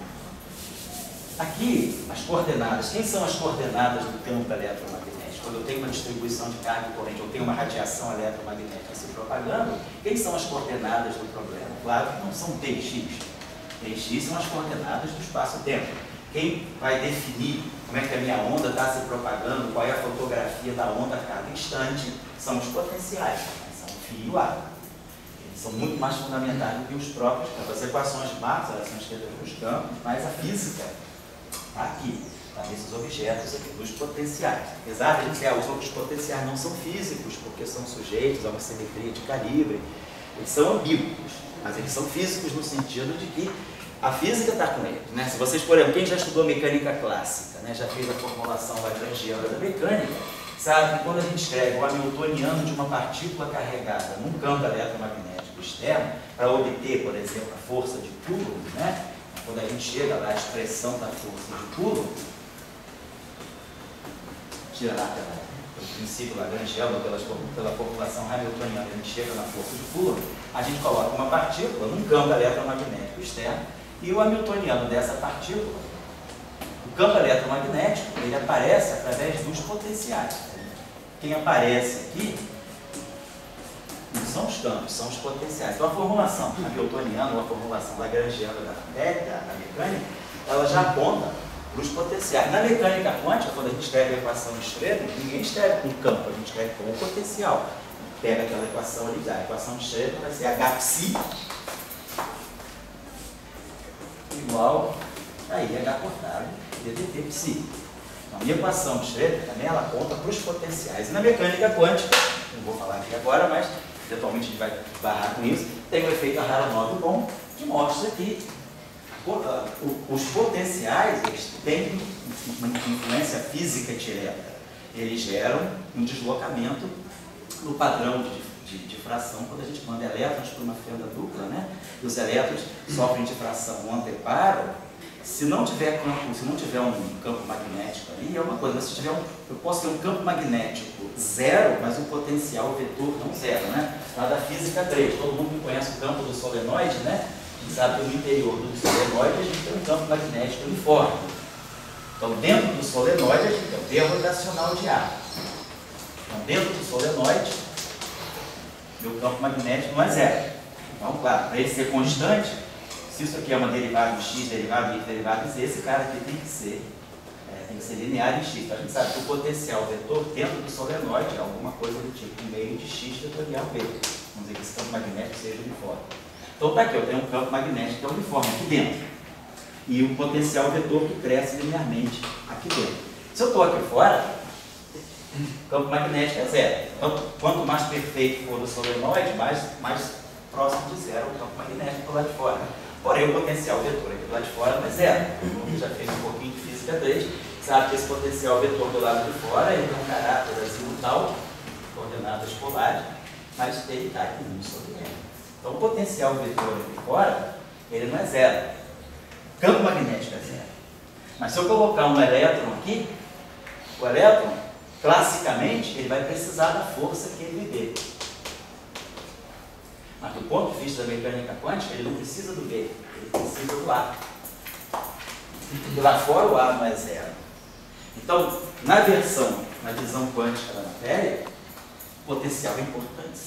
Speaker 1: Aqui, as coordenadas. Quem são as coordenadas do campo eletromagnético? Quando eu tenho uma distribuição de carga e corrente, eu tenho uma radiação eletromagnética se propagando, quem são as coordenadas do problema? Claro que não são Tx. Tx são as coordenadas do espaço-tempo. Quem vai definir como é que a minha onda está se propagando, qual é a fotografia da onda a cada instante, são os potenciais, são o φ e o A. Eles são muito mais fundamentais do que os próprios campos. As equações de Maxwell são escritas nos campos, mas a física está aqui, está nesses objetos aqui, dos potenciais. Apesar de a gente dizer, ah, os outros potenciais não são físicos, porque são sujeitos a uma simetria de calibre, eles são ambíguos, mas eles são físicos no sentido de que a física está com eles, né? Se vocês, por exemplo, quem já estudou mecânica clássica, né, já fez a formulação lagrangiana da mecânica, sabe que quando a gente escreve o hamiltoniano de uma partícula carregada num campo eletromagnético externo, para obter, por exemplo, a força de Coulomb, né? Quando a gente chega lá, a expressão da força de Coulomb, tira lá pela, pelo princípio lagrangiano, pela, pela formulação hamiltoniana, a gente chega na força de Coulomb, a gente coloca uma partícula num campo eletromagnético externo, e o hamiltoniano dessa partícula, o campo eletromagnético, ele aparece através dos potenciais. Quem aparece aqui não são os campos, são os potenciais. Então a formulação hamiltoniana, ou a formulação lagrangiana da, da, da mecânica, ela já aponta para os potenciais. Na mecânica quântica, quando a gente escreve a equação de Schrödinger, ninguém escreve com o campo, a gente escreve com o potencial. Pega aquela equação ali, a equação de Schrödinger vai ser H psi igual a I H cortado ddt psi. Então, a minha equação de Schrödinger também ela aponta para os potenciais. E na mecânica quântica, não vou falar aqui agora, mas eventualmente a gente vai barrar com isso, tem o efeito Aharonov-Bohm, que mostra que os potenciais eles têm uma influência física direta. Eles geram um deslocamento no padrão de De, de fração quando a gente manda elétrons para uma fenda dupla, né? E os elétrons sofrem difração no anteparo. Se não tiver campo, se não tiver um campo magnético ali, é uma coisa. Mas se tiver um, eu posso ter um campo magnético zero, mas um potencial vetor não zero, né? Lá da física três, todo mundo que conhece o campo do solenoide, né? A gente sabe que no interior do solenoide a gente tem um campo magnético uniforme. Então, dentro do solenoide a gente tem o termo rotacional de ar. Então, dentro do solenoide o campo magnético não é zero. Então, claro, para ele ser constante, se isso aqui é uma derivada de x, derivada de y, derivada de z, esse cara aqui tem que ser, é, tem que ser linear em x. Então a gente sabe que o potencial vetor dentro do solenoide é alguma coisa do tipo um meio de x vetorial v. Vamos dizer que esse campo magnético seja uniforme. Então tá aqui, eu tenho um campo magnético que é uniforme aqui dentro. E o potencial vetor que cresce linearmente aqui dentro. Se eu estou aqui fora, o campo magnético é zero. Então, quanto mais perfeito for o solenoide, mais, mais próximo de zero o campo magnético do lado de fora. Porém, o potencial vetor aqui do lado de fora não é zero. Como já fez um pouquinho de física três, sabe que esse potencial vetor do lado de fora ele tem um caráter azimutal, coordenadas polares, mas ele está aqui um sobre ele. Então, o potencial vetor aqui fora, ele não é zero. Campo magnético é zero. Mas se eu colocar um elétron aqui, o elétron, classicamente, ele vai precisar da força que ele me dê. Mas do ponto de vista da mecânica quântica, ele não precisa do B, ele precisa do A. E lá fora o A não é zero. Então, na versão, na visão quântica da matéria, o potencial é importante.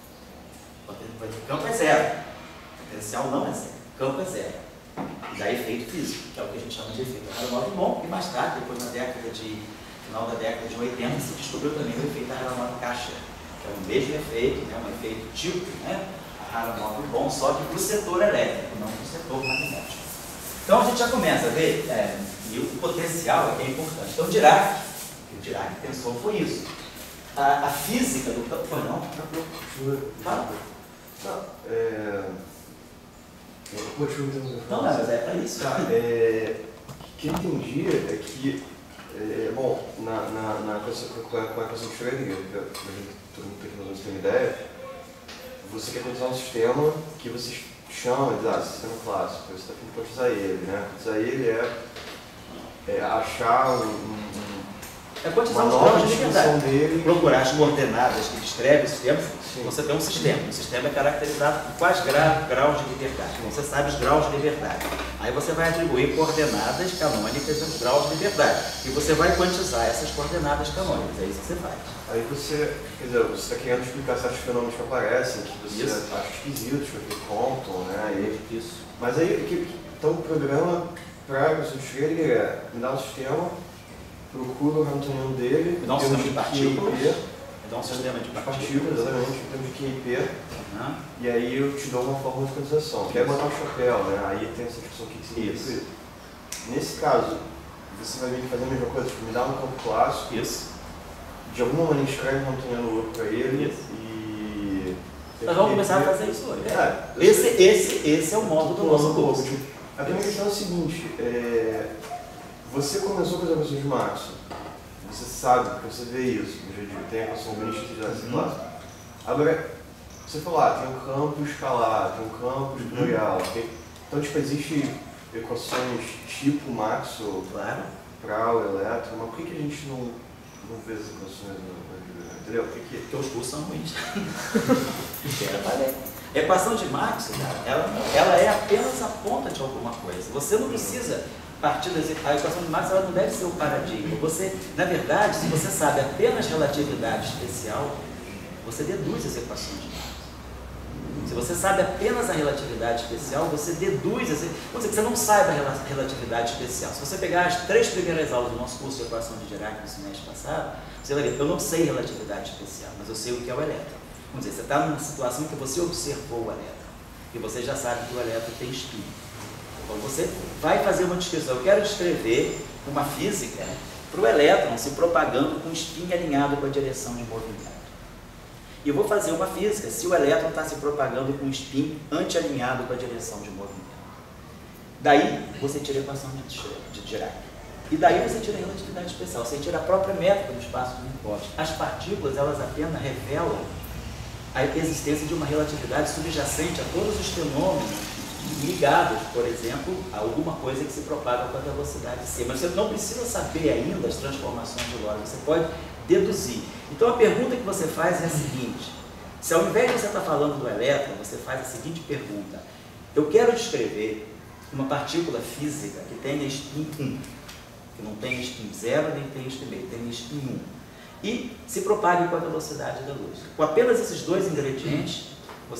Speaker 1: O campo é zero. O potencial não é zero. O campo é zero. Já é efeito físico, que é o que a gente chama de efeito Aharonov. E mais tarde, depois na década de, final da década de oitenta, se descobriu também o efeito Aharonov-Kasher, que é o mesmo efeito, né, um efeito típico, né, Aharonov bom, só que para o setor elétrico, não para o setor magnético. Então a gente já começa a ver, é, e o potencial é que é importante. Então Dirac, o que o Dirac pensou foi isso. A, a física do campo, foi não? Fala.
Speaker 4: Não, é...
Speaker 1: Não, mas é para isso.
Speaker 4: Tá, é, o que eu entendi é que, é, bom, na, na, na com a equação de Schrödinger, todo mundo tem que mais ter uma ideia, você quer quantizar um sistema que você chama de ah, sistema clássico, você está tentando quantizar ele, né? Quantizar ele é, é achar um, um
Speaker 1: É quantizar
Speaker 4: uma
Speaker 1: os
Speaker 4: nova
Speaker 1: graus de
Speaker 4: distribuição
Speaker 1: liberdade.
Speaker 4: dele.
Speaker 1: Procurar as coordenadas que descrevem o sistema.
Speaker 4: Sim.
Speaker 1: Você tem um sistema. O sistema é caracterizado por quais gra graus de liberdade. Você sabe os graus de liberdade. Aí você vai atribuir coordenadas canônicas aos graus de liberdade. E você vai quantizar essas coordenadas canônicas. É isso que você faz.
Speaker 4: Aí você, quer dizer, você está querendo explicar certos fenômenos que aparecem, que você
Speaker 1: Isso.
Speaker 4: acha esquisitos, que contam, né? E,
Speaker 1: Isso.
Speaker 4: mas aí, que, então o programa para a equação de Schrödinger é me dá um sistema, procura o Hamiltoniano dele,
Speaker 1: Me dá um sistema de partículas.
Speaker 4: Q I P,
Speaker 1: Dá um sistema de partículas.
Speaker 4: partículas, exatamente, em termos de Q I P,
Speaker 1: Uhum.
Speaker 4: e aí eu te dou uma fórmula de quantização. Quer botar um chapéu, né? Aí tem essa discussão que significa
Speaker 1: Isso.
Speaker 4: isso. Nesse caso, você vai meio que fazer a mesma coisa, tipo, me dá um campo clássico,
Speaker 1: Isso.
Speaker 4: de alguma maneira escreve um Hamiltoniano louco para ele,
Speaker 1: Isso.
Speaker 4: e...
Speaker 1: Nós vamos começar a fazer isso hoje.
Speaker 4: É, eu
Speaker 1: Esse,
Speaker 4: sei.
Speaker 1: esse, esse é o modo do nosso curso.
Speaker 4: A primeira questão é o seguinte, é, você começou com as equações de Maxwell, você sabe, porque você vê isso, no dia a dia, tem a equação bonitinha de essa
Speaker 1: Uhum.
Speaker 4: classe. Agora, você falou, ah, tem um campo escalar, tem um campo vetorial, tem... Então, tipo, existe equações tipo Maxwell
Speaker 1: Claro.
Speaker 4: para o elétron, mas por que, que a gente não, não vê as equações no, no, entendeu? Por que que...
Speaker 1: Porque os cursos são ruins. A equação de Maxwell, cara, ela, ela é apenas a ponta de alguma coisa. Você não precisa partir das... A equação de Maxwell ela não deve ser o paradigma. Você, na verdade, se você sabe apenas relatividade especial, você deduz as equações de Maxwell. Se você sabe apenas a relatividade especial, você deduz... As... Vamos dizer que você não saiba a relatividade especial. Se você pegar as três primeiras aulas do nosso curso de equação de Dirac no semestre passado, você vai ver, eu não sei relatividade especial, mas eu sei o que é o elétron. Vamos dizer, você está numa situação em que você observou o elétron e você já sabe que o elétron tem spin. Então você vai fazer uma descrição. Eu quero descrever uma física para o elétron se propagando com spin alinhado com a direção de movimento. E eu vou fazer uma física se o elétron está se propagando com spin anti-alinhado com a direção de movimento. Daí você tira a equação de Dirac. E daí você tira a relatividade especial, você tira a própria métrica do espaço de Minkowski. As partículas, elas apenas revelam a existência de uma relatividade subjacente a todos os fenômenos ligados, por exemplo, a alguma coisa que se propaga com a velocidade c. Mas você não precisa saber ainda as transformações de Lorentz, você pode deduzir. Então a pergunta que você faz é a seguinte: se ao invés de você estar falando do elétron, você faz a seguinte pergunta: eu quero descrever uma partícula física que tenha spin um, que não tem spin zero nem tem spin meio, tem spin um, e se propague com a velocidade da luz. Com apenas esses dois ingredientes, você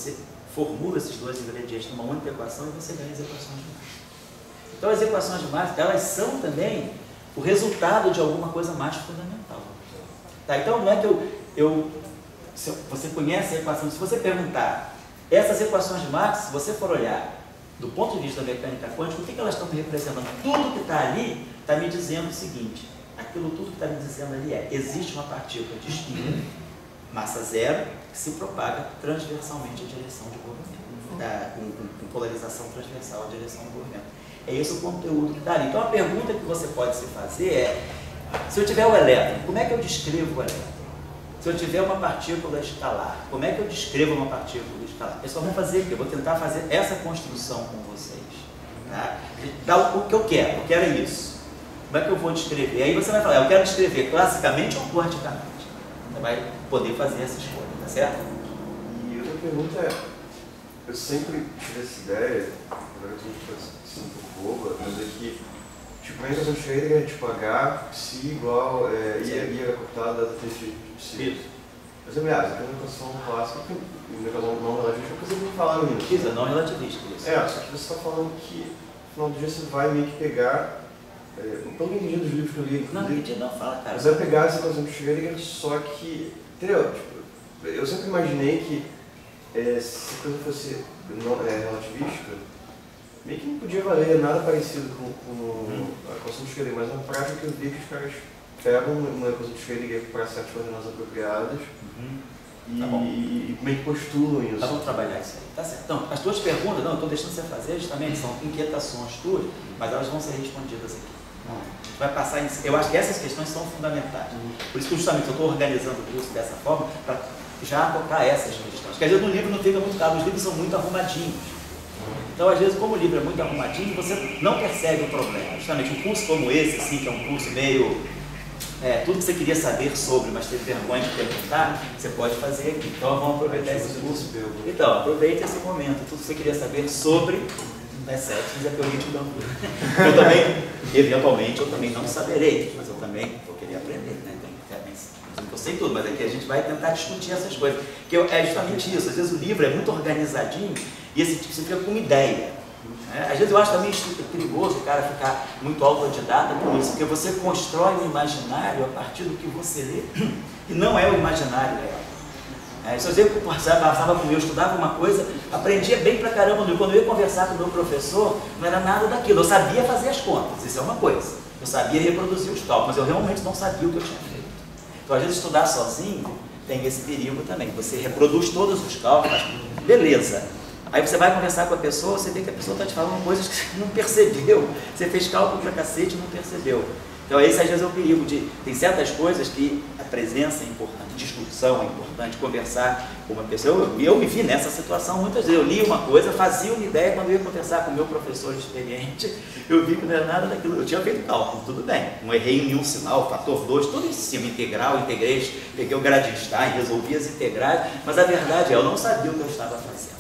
Speaker 1: formula esses dois ingredientes numa única equação e você ganha as equações de Marx. Então as equações de Marx, elas são também o resultado de alguma coisa mais fundamental. Tá? Então não é que eu, eu se você conhece a equação, se você perguntar essas equações de Marx, se você for olhar do ponto de vista da mecânica quântica, o que, que elas estão me representando? Tudo que está ali está me dizendo o seguinte, aquilo tudo que está me dizendo ali é, existe uma partícula de espinho, massa zero, que se propaga transversalmente em direção do movimento, tá? com, com, com polarização transversal em direção do movimento. É esse o conteúdo que está ali. Então a pergunta que você pode se fazer é, se eu tiver o elétron, como é que eu descrevo o elétron? Se eu tiver uma partícula escalar, como é que eu descrevo uma partícula escalar? Eu só vou fazer aqui, eu vou tentar fazer essa construção com vocês. Tá? Dá o que eu quero, eu quero isso. Como é que eu vou descrever? Aí você vai falar, eu quero descrever classicamente ou quanticamente. Você vai poder fazer essa escolha, tá certo?
Speaker 4: E outra pergunta é, eu sempre tive essa ideia, agora eu estou assim, um pouco boba, mas é que tipo, a equação de Schrödinger é tipo H, psi igual, é, I, I era cortada da teste de psi. Mas, aliás, aqui é uma equação clássica, uma equação não relativista, porque vocês não falaram isso.
Speaker 1: Isso, não relativista. Isso.
Speaker 4: É, só que você está falando que, no final do dia, você vai meio que pegar, é, pelo que eu entendi dos livros que eu li,
Speaker 1: não, entendi, não, fala, cara.
Speaker 4: Você vai pegar essa equação de Schrödinger, só que, entendeu? Tipo, eu sempre imaginei que, é, se a coisa fosse não, é, relativista, meio que não podia valer nada parecido com, com hum. a equação de Schrödinger, mas na prática eu vi que os caras pegam uma equação de Schrödinger para certas coordenadas apropriadas uhum. e, tá e meio que postulam isso.
Speaker 1: Tá, vamos trabalhar isso aí. Tá certo. Então, as tuas perguntas, não, eu estou deixando você fazer justamente, são inquietações tuas, mas elas vão ser respondidas aqui. Hum. A gente vai passar em... Eu acho que essas questões são fundamentais. Hum. Por isso que justamente eu estou organizando o curso dessa forma, para já tocar essas questões. Porque às vezes no livro não fica muito claro, os livros são muito arrumadinhos. Então, às vezes, como o livro é muito arrumadinho, você não percebe o problema. Justamente um curso como esse, assim, que é um curso meio... É, tudo que você queria saber sobre, mas teve vergonha de perguntar, você pode fazer aqui. Então, vamos aproveitar esse curso. Então, aproveite esse momento. Tudo que você queria saber sobre Dissections é teorítico da Angústia. Eu também, eventualmente, eu também não saberei, mas eu também vou querer aprender, né? Então, eu sei tudo, mas aqui a gente vai tentar discutir essas coisas. Que é justamente isso. Às vezes o livro é muito organizadinho e esse tipo, você fica com uma ideia. É, às vezes eu acho também perigoso o cara ficar muito autodidata com isso, porque você constrói um imaginário a partir do que você lê, e não é o imaginário real. É, isso eu passava comigo, eu estudava uma coisa, aprendia bem pra caramba, quando eu ia conversar com o meu professor, não era nada daquilo, eu sabia fazer as contas, isso é uma coisa, eu sabia reproduzir os cálculos, mas eu realmente não sabia o que eu tinha feito. Então às vezes estudar sozinho tem esse perigo também, você reproduz todos os cálculos, beleza. Aí você vai conversar com a pessoa, você vê que a pessoa está te falando coisas que você não percebeu. Você fez cálculo pra cacete e não percebeu. Então esse às vezes é o perigo de... Tem certas coisas que a presença é importante, discussão é importante, conversar com uma pessoa. E eu, eu me vi nessa situação muitas vezes. Eu li uma coisa, fazia uma ideia, quando eu ia conversar com o meu professor experiente, eu vi que não era nada daquilo. Eu tinha feito cálculo, tudo bem. Não errei em um sinal, fator dois, tudo em cima, integral, integrei, peguei o gradiente de Stein, resolvi as integrais, mas a verdade é, eu não sabia o que eu estava fazendo.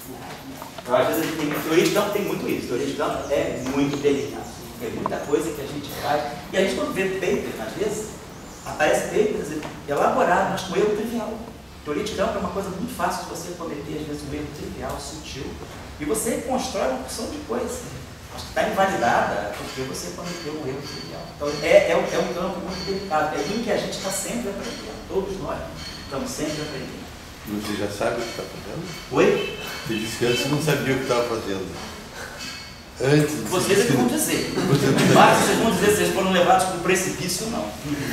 Speaker 1: Então, às vezes, tem, teoria de campo tem muito isso, teoria de campo é muito delicado, tem muita coisa que a gente faz, e a gente quando vê paper, às vezes, aparece papers elaborados, mas com erro trivial. Teoria de campo é uma coisa muito fácil de você cometer, às vezes, um erro trivial, sutil, e você constrói uma porção de coisas, mas que está invalidada porque você cometeu um erro trivial. Então, é, é, um, é um campo muito delicado, é em que a gente está sempre aprendendo, todos nós estamos sempre aprendendo.
Speaker 2: Você já sabe o que está fazendo?
Speaker 1: Oi?
Speaker 2: Você disse que antes você não sabia o que estava fazendo. Antes de
Speaker 1: vocês é que vão dizer. Mas vocês vão dizer se vocês foram levados para o precipício ou não.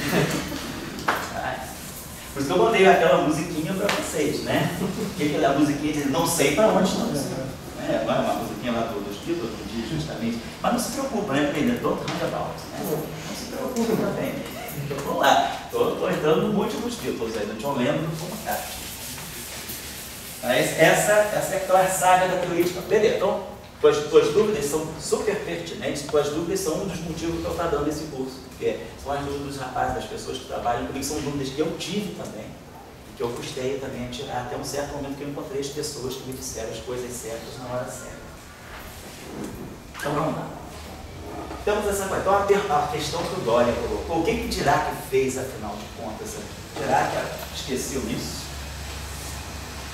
Speaker 1: Por isso que eu botei aquela musiquinha para vocês, né? Que é a musiquinha de não sei para onde estamos. É, não é uma musiquinha lá do, dos títulos do dia, justamente. Mas não se preocupa, né? Aprender, don't roundabout. Né? Não se preocupa também. Então vamos lá. Estou entrando no último títulos aí, não te lembro do como Essa, essa é a clara saga da teoria de campo. Beleza, então, tuas, tuas dúvidas são super pertinentes, tuas dúvidas são um dos motivos que eu estou dando esse curso, porque são as dúvidas dos rapazes, das pessoas que trabalham comigo, são dúvidas que eu tive também, e que eu custei também a tirar, até um certo momento que eu encontrei as pessoas que me disseram as coisas certas na hora certa. Então vamos lá. Temos essa coisa. Então a questão que o Dória colocou, o que que Dirac fez, afinal de contas? Dirac esqueceu isso?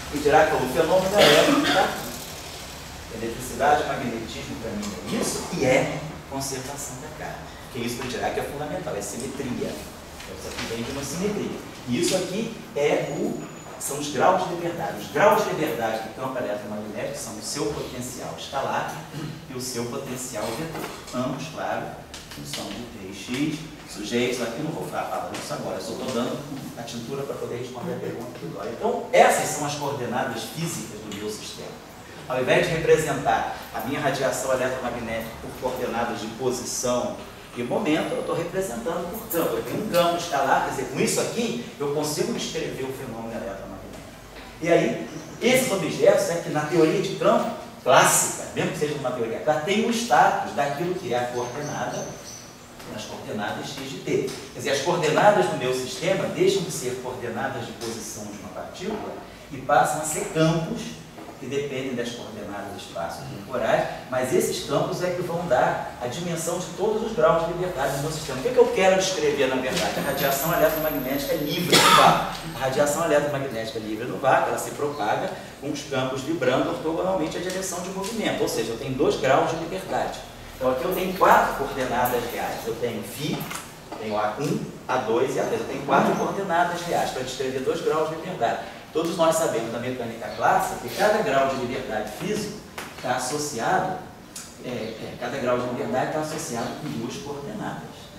Speaker 1: E Dirac falou, o fenômeno elétrico está aqui. Eletricidade, magnetismo, para mim é isso, e é conservação da carga. Porque isso para Dirac é fundamental, é simetria. Isso aqui vem de uma simetria. E isso aqui é o, são os graus de liberdade. Os graus de liberdade do campo eletromagnético são o seu potencial escalar e o seu potencial vetor. Ambos, claro, função de T e X. Sujeitos, aqui não vou falar disso agora, eu só estou dando a tintura para poder responder a pergunta do Dória. Então, essas são as coordenadas físicas do meu sistema. Ao invés de representar a minha radiação eletromagnética por coordenadas de posição e momento, eu estou representando por campo. Eu tenho um campo escalar, quer dizer, com isso aqui, eu consigo descrever o fenômeno eletromagnético. E aí, esses objetos, né, que na teoria de campo clássica, mesmo que seja uma teoria clássica, tem o status daquilo que é a coordenada, nas coordenadas x de t. Quer dizer, as coordenadas do meu sistema deixam de ser coordenadas de posição de uma partícula e passam a ser campos que dependem das coordenadas espaço-temporais, mas esses campos é que vão dar a dimensão de todos os graus de liberdade do meu sistema. O que, é que eu quero descrever, na verdade? A radiação eletromagnética livre no vácuo. A radiação eletromagnética livre no vácuo, ela se propaga com os campos vibrando ortogonalmente à direção de movimento, ou seja, eu tenho dois graus de liberdade. Então aqui eu tenho quatro coordenadas reais. Eu tenho φ, tenho A um, A dois e A três. Eu tenho quatro coordenadas reais para descrever dois graus de liberdade. Todos nós sabemos da mecânica clássica que cada grau de liberdade físico está associado, é, é, cada grau de liberdade está associado com duas coordenadas. Né?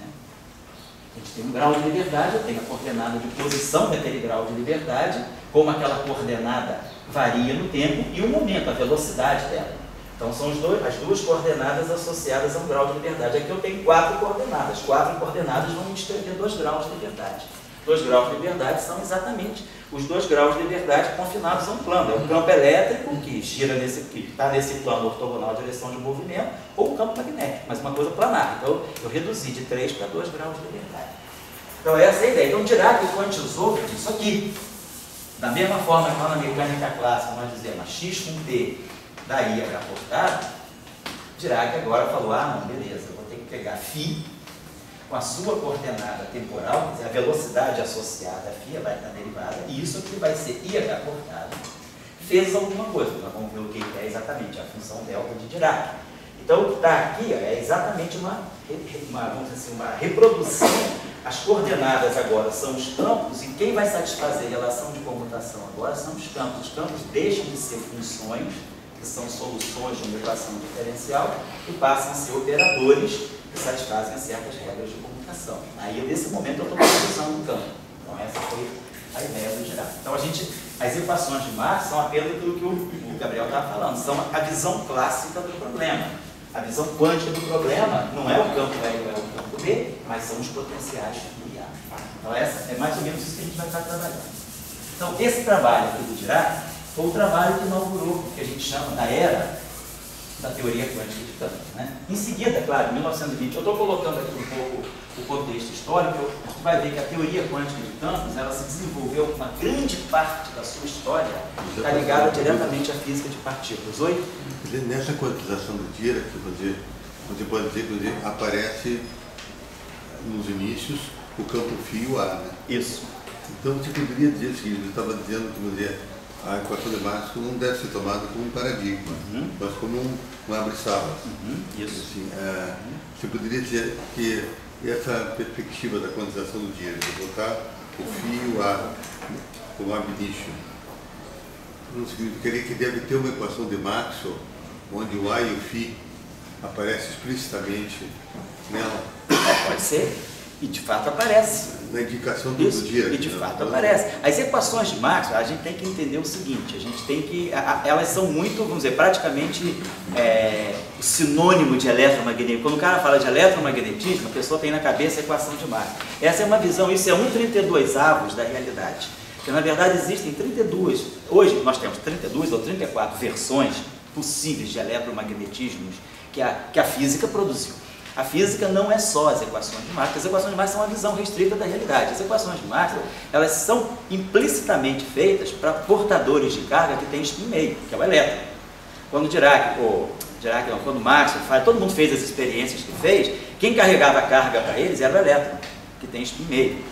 Speaker 1: A gente tem um grau de liberdade, eu tenho a coordenada de posição daquele grau de liberdade, como aquela coordenada varia no tempo, e o momento, a velocidade dela. Então, são os dois, as duas coordenadas associadas a um grau de liberdade. Aqui eu tenho quatro coordenadas. Quatro coordenadas vão me descrever dois graus de liberdade. Dois graus de liberdade são exatamente os dois graus de liberdade confinados a um plano. É o campo elétrico, que gira nesse, que está nesse plano ortogonal de direção de movimento, ou o campo magnético, mas uma coisa planar. Então, eu reduzi de três para dois graus de liberdade. Então, essa é a ideia. Então, Dirac quantizou isso aqui. Da mesma forma que lá na mecânica clássica nós dizemos x com t daí a rapportado, Dirac agora falou, ah, não, beleza, eu vou ter que pegar φ com a sua coordenada temporal, quer dizer, a velocidade associada a φ vai estar derivada, e isso aqui vai ser I rapportado. Fez alguma coisa, nós vamos ver o que é exatamente a função delta de Dirac. Então, o que está aqui ó, é exatamente uma, uma, vamos dizer assim, uma reprodução. As coordenadas agora são os campos, e quem vai satisfazer a relação de comutação agora são os campos. Os campos deixam de ser funções, que são soluções de uma equação diferencial, e passam a ser operadores que satisfazem certas regras de comutação. Aí, nesse momento, eu estou utilizando o campo. Então, essa foi a ideia do Dirac. Então, a gente, as equações de Marx são apenas aquilo que o, o Gabriel estava falando, são a visão clássica do problema. A visão quântica do problema não é o campo A ou é o campo B, mas são os potenciais de A. Então, essa é mais ou menos isso que a gente vai estar trabalhando. Então, esse trabalho aqui do Dirac foi o trabalho que inaugurou o que a gente chama da era da teoria quântica de campos. Né? Em seguida, claro, em mil novecentos e vinte, eu estou colocando aqui um pouco o contexto histórico, a gente vai ver que a teoria quântica de campos, ela se desenvolveu, uma grande parte da sua história está ligada diretamente à física de partículas. Oi?
Speaker 2: Nessa quantização do Dirac, você, você pode dizer que aparece nos inícios o campo φ A, né?
Speaker 1: Isso.
Speaker 2: Então você poderia dizer o seguinte, eu estava dizendo que você, a equação de Marx não deve ser tomada como um paradigma, uhum. mas como um, um abre-salas.
Speaker 1: Uhum. Isso.
Speaker 2: Assim, é, você poderia dizer que essa perspectiva da quantização do Dirac, de botar o φ A como ab initio, não significaria que deve ter uma equação de Maxwell onde o A e o φ aparecem explicitamente nela?
Speaker 1: Pode ser. E de fato aparece.
Speaker 2: Na indicação do
Speaker 1: Isso,
Speaker 2: Dirac.
Speaker 1: e de fato aparece. As equações de Maxwell, a gente tem que entender o seguinte, a gente tem que, a, a, elas são muito, vamos dizer, praticamente é, o sinônimo de eletromagnetismo. Quando o cara fala de eletromagnetismo, a pessoa tem na cabeça a equação de Maxwell. Essa é uma visão, isso é um trinta e dois avos da realidade. Porque na verdade existem trinta e duas, hoje nós temos trinta e duas ou trinta e quatro versões possíveis de eletromagnetismos que a, que a física produziu. A física não é só as equações de Maxwell, as equações de Maxwell são uma visão restrita da realidade. As equações de Maxwell, elas são implicitamente feitas para portadores de carga que têm spin meio, que é o elétron. Quando Dirac, ou Dirac não, quando Maxwell faz, todo mundo fez as experiências que fez, quem carregava a carga para eles era o elétron, que tem spin meio.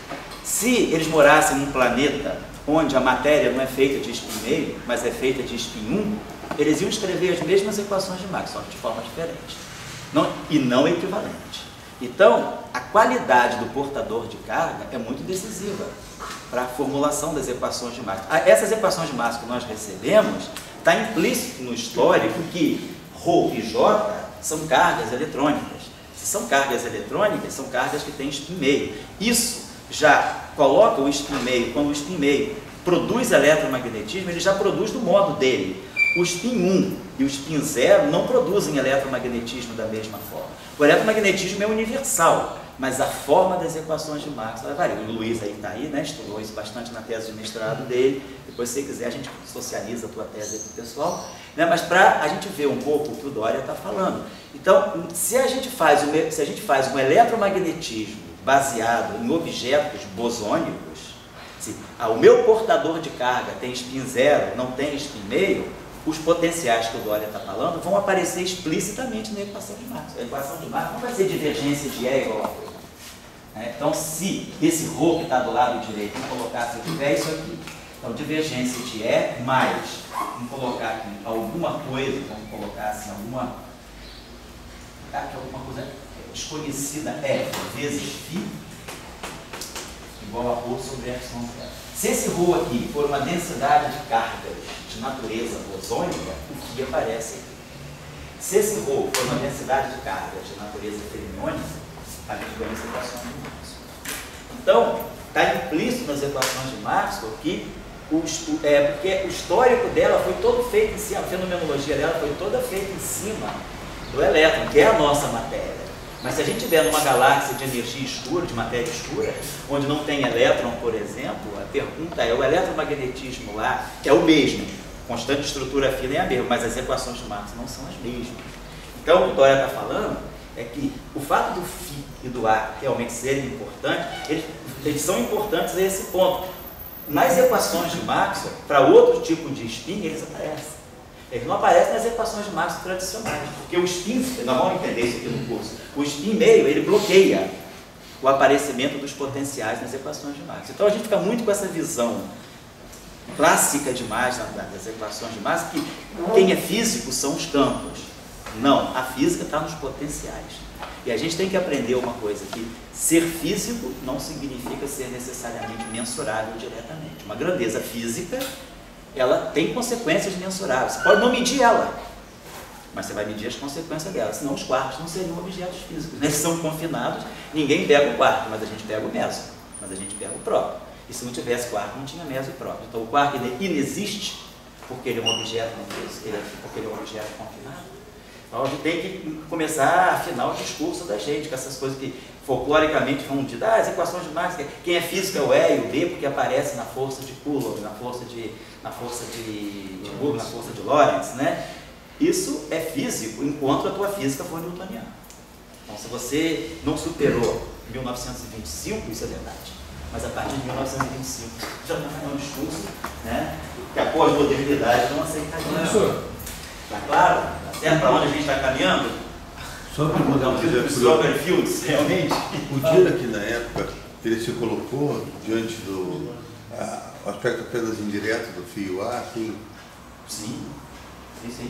Speaker 1: Se eles morassem num planeta onde a matéria não é feita de spin meio, mas é feita de spin um, eles iam escrever as mesmas equações de Maxwell, só que de forma diferente. Não, e não equivalente. Então, a qualidade do portador de carga é muito decisiva para a formulação das equações de Maxwell. Essas equações de Maxwell que nós recebemos, está implícito no histórico que Rho e J são cargas eletrônicas. Se são cargas eletrônicas, são cargas que têm spin meio. Isso já coloca o spin meio, quando o spin meio produz eletromagnetismo, ele já produz do modo dele. O spin um e o spin zero não produzem eletromagnetismo da mesma forma. O eletromagnetismo é universal, mas a forma das equações de Maxwell varia. O Luiz aí está aí, né? Estudou isso bastante na tese de mestrado dele. Depois, se você quiser, a gente socializa a tua tese aí para o pessoal. Né? Mas para a gente ver um pouco o que o Doria está falando. Então, se a gente faz um, se a gente faz um eletromagnetismo baseado em objetos bosônicos, se ah, o meu portador de carga tem spin zero, não tem spin meio, os potenciais que o Doria está falando vão aparecer explicitamente na equação de Maxwell. A equação de Maxwell não vai ser divergência de E igual a coisa. Né? Então, se esse Rho que está do lado direito, vamos colocar se eu tiver isso aqui. Então, divergência de E mais, vamos colocar aqui alguma coisa, vamos colocar assim, alguma, aqui alguma coisa desconhecida, F vezes φ, igual a Rho sobre epsilon zero. Se esse Rho aqui for uma densidade de cargas de natureza bosônica, o φ aparece aqui. Se esse Rho for uma densidade de cargas de natureza fermiônica, a gente ganha as equações de Maxwell. Então, está implícito nas equações de Maxwell que o, é, porque o histórico dela foi todo feito em cima, a fenomenologia dela foi toda feita em cima do elétron, que é a nossa matéria. Mas se a gente tiver numa galáxia de energia escura, de matéria escura, onde não tem elétron, por exemplo, a pergunta é, o eletromagnetismo lá é o mesmo, constante de estrutura fina é a mesma, mas as equações de Maxwell não são as mesmas. Então, o que o Doria está falando é que o fato do φ e do A realmente serem importantes, eles, eles são importantes a esse ponto. Nas equações de Maxwell, para outro tipo de spin, eles aparecem. Eles não aparecem nas equações de Maxwell tradicionais, porque o spin, nós vamos entender isso aqui no curso, o spin meio, ele bloqueia o aparecimento dos potenciais nas equações de Maxwell. Então a gente fica muito com essa visão clássica demais das equações de Maxwell, que quem é físico são os campos. Não, a física está nos potenciais. E a gente tem que aprender uma coisa, que ser físico não significa ser necessariamente mensurável diretamente. Uma grandeza física, ela tem consequências mensuráveis. Você pode não medir ela, mas você vai medir as consequências dela, senão os quartos não seriam objetos físicos. Eles são confinados, ninguém pega o quarto, mas a gente pega o meso, mas a gente pega o próprio. E se não tivesse quarto, não tinha meso e próprio. Então o quarto ele inexiste porque ele é um objeto não físico, ele é, porque ele é um objeto confinado. Então a gente tem que começar a afinar o discurso da gente, com essas coisas que folcloricamente vão dizer, ah, as equações de Maxwell, quem é físico é o E e o B, porque aparece na força de Coulomb, na força de, na força de, de Coulomb, na força de Lorentz, né? Isso é físico, enquanto a tua física for newtoniana. Então, se você não superou mil novecentos e vinte e cinco, isso é verdade. Mas a partir de mil novecentos e vinte e cinco já não é um discurso, né, que a pós-modernidade não aceitaria. Está claro? Está certo para onde a gente está caminhando?
Speaker 2: Só para poder
Speaker 1: Não,
Speaker 2: dizer,
Speaker 1: os Copperfields, realmente.
Speaker 2: o Dirac, na época, ele se colocou diante do a, o aspecto apenas indireto do fio A, assim.
Speaker 1: Sim, sim, sim.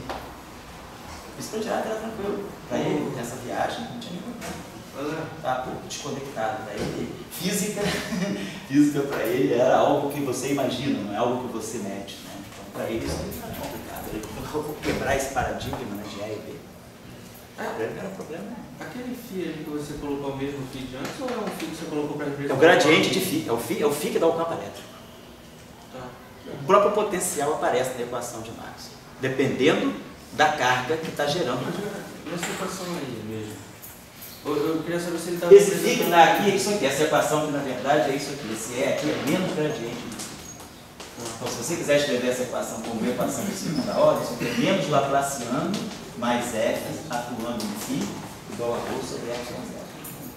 Speaker 1: Isso para o Dirac era tranquilo. Para ele, nessa viagem, não tinha nenhum problema. Estava um pouco desconectado. Para ele, física, física para ele era algo que você imagina, não é algo que você mede. Né? Então, para ele, isso não é complicado. Ele vou quebrar esse paradigma, né, de E e B. O problema era o problema.
Speaker 5: Aquele fio ali que você colocou o mesmo fio de antes ou é um fio que você colocou para a
Speaker 1: É o gradiente de fio, é o fio, é o fio que dá o campo elétrico.
Speaker 5: Tá.
Speaker 1: O próprio potencial aparece na equação de Maxwell, dependendo da carga que está gerando.
Speaker 5: Nessa equação aí mesmo. Eu, eu queria saber se ele estava...
Speaker 1: Esse fio que está aqui é isso aqui, essa equação que na verdade é isso aqui. Esse E aqui é menos gradiente do fio. Então, se você quiser escrever essa equação como uma equação de segunda ordem, isso aqui é menos laplaciano mais F atuando em φ igual a Rho sobre epsilon zero.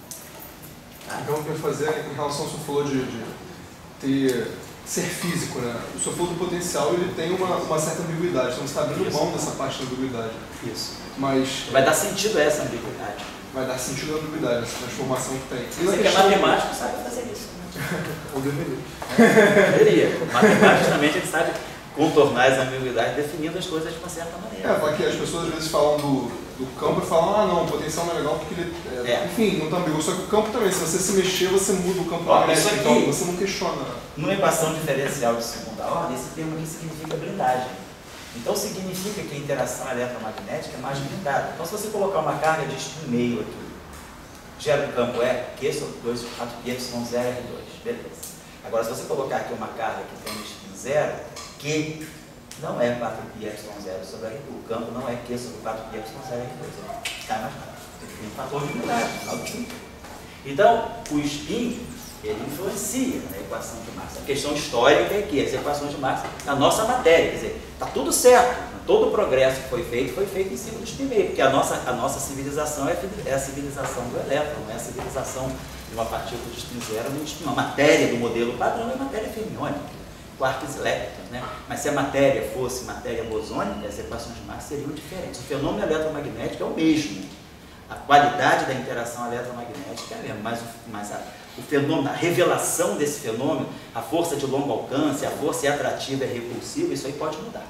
Speaker 3: Tá. Então, o que eu ia fazer em relação ao que você falou de, de ter, ser físico, né? O seu falou do potencial, ele tem uma, uma certa ambiguidade, então você está abrindo mão dessa parte da ambiguidade.
Speaker 1: Isso.
Speaker 3: Mas...
Speaker 1: Vai dar sentido a essa ambiguidade.
Speaker 3: vai dar sentido à ambiguidade, essa transformação que tem. E
Speaker 1: Você que é matemático sabe fazer isso.
Speaker 3: Ou deveria.
Speaker 1: Deveria. O matemático, justamente, ele sabe contornar as ambiguidades, definindo as coisas de uma certa maneira.
Speaker 3: É, porque as pessoas às vezes falam do, do campo e falam, ah não, o potencial não é legal porque ele. É,
Speaker 1: É.
Speaker 3: Enfim, não está ambíguo. Só que o campo também, se você se mexer, você muda o campo
Speaker 1: Ó,
Speaker 3: magnético,
Speaker 1: isso aqui-
Speaker 3: então você não questiona.
Speaker 1: Numa equação diferencial de segunda ordem, esse termo aqui significa blindagem. Então significa que a interação eletromagnética é mais blindada. Então se você colocar uma carga de spin meio aqui, gera um campo E, Q sobre dois, quatro pi epsilon zero R dois, beleza. Agora se você colocar aqui uma carga que tem spin zero, Q não é quatro pi epsilon zero sobre R dois, o campo não é Q sobre quatro pi epsilon zero R dois, ele cai mais rápido. Tem um fator de blindagem, alto. Então o spin, ele influencia na equação de Marx. A questão histórica é que as equações de Marx, na nossa matéria, quer dizer, está tudo certo. Todo o progresso que foi feito, foi feito em cima do spin meio, porque a nossa, a nossa civilização é, é a civilização do elétron, não é a civilização de uma partícula de spin zero, nem de spin. A matéria do modelo padrão é matéria fermiônica, quarks e leptons, né? Mas se a matéria fosse matéria bosônica, as equações de Marx seriam diferentes. O fenômeno eletromagnético é o mesmo. A qualidade da interação eletromagnética é a mesma, mas, mas a, o fenômeno, a revelação desse fenômeno, a força de longo alcance, a força é atrativa e repulsiva, isso aí pode mudar.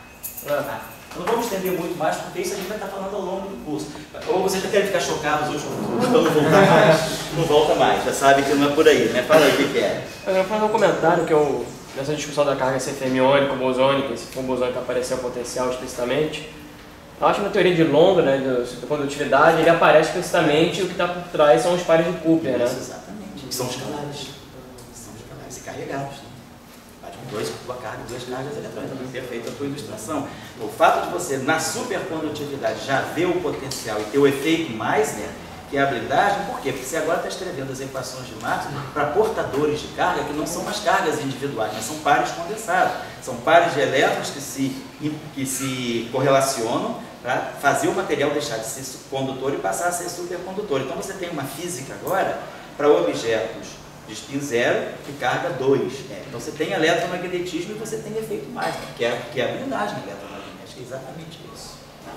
Speaker 1: Ah, não vamos estender muito mais, porque isso a gente vai estar falando ao longo do curso. Ou vocês já querem ficar chocados hoje, então não voltar mais, não volta mais, já sabe que não é por aí, né? Fala aí o que, que é.
Speaker 6: Eu vou fazer um comentário que eu, nessa discussão da carga ser fermiônica ou bosônica, se for bosônica aparecer o potencial explicitamente, eu acho que na teoria de London, né, da condutividade, ele aparece explicitamente, o que está por trás são os pares de Cooper, né?
Speaker 1: Isso, exatamente. São escalares. São escalares e carregados. Né? Bate com dois, com a carga, duas cargas eletrônicas. Perfeita a tua ilustração. O fato de você, na supercondutividade, já ver o potencial e ter o efeito Meissner, que é a blindagem, por quê? Porque você agora está escrevendo as equações de Marx para portadores de carga que não são mais cargas individuais, mas são pares condensados. São pares de elétrons que se, que se correlacionam para fazer o material deixar de ser condutor e passar a ser supercondutor. Então você tem uma física agora para objetos de spin zero e carga dois. Né? Então você tem eletromagnetismo e você tem efeito Meissner, que é, que é a blindagem eletromagnética, é exatamente isso.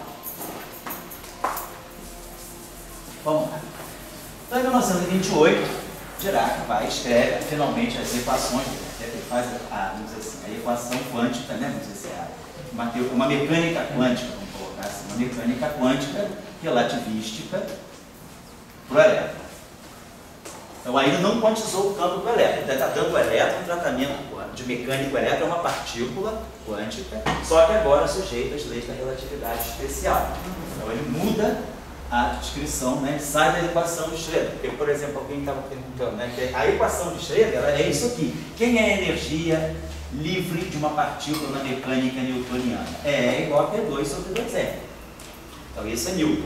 Speaker 1: Vamos lá. Então, em mil novecentos e vinte e oito, Dirac vai escreve finalmente as equações, ele faz a, vamos dizer assim, a equação quântica, né? Vamos dizer assim, uma, uma mecânica quântica, vamos colocar assim, uma mecânica quântica relativística para o elétron. Então, aí ele não quantizou o campo do elétron, ele está dando o elétron um tratamento de mecânico elétron, é uma partícula quântica, só que agora sujeita às leis da relatividade especial. Então, ele muda a descrição, né, sai da equação de Schrödinger. Porque, por exemplo, alguém estava perguntando, né, que a equação de Schrödinger ela é isso aqui. Quem é a energia livre de uma partícula na mecânica newtoniana? É igual a P dois sobre dois M. Então, isso é Newton.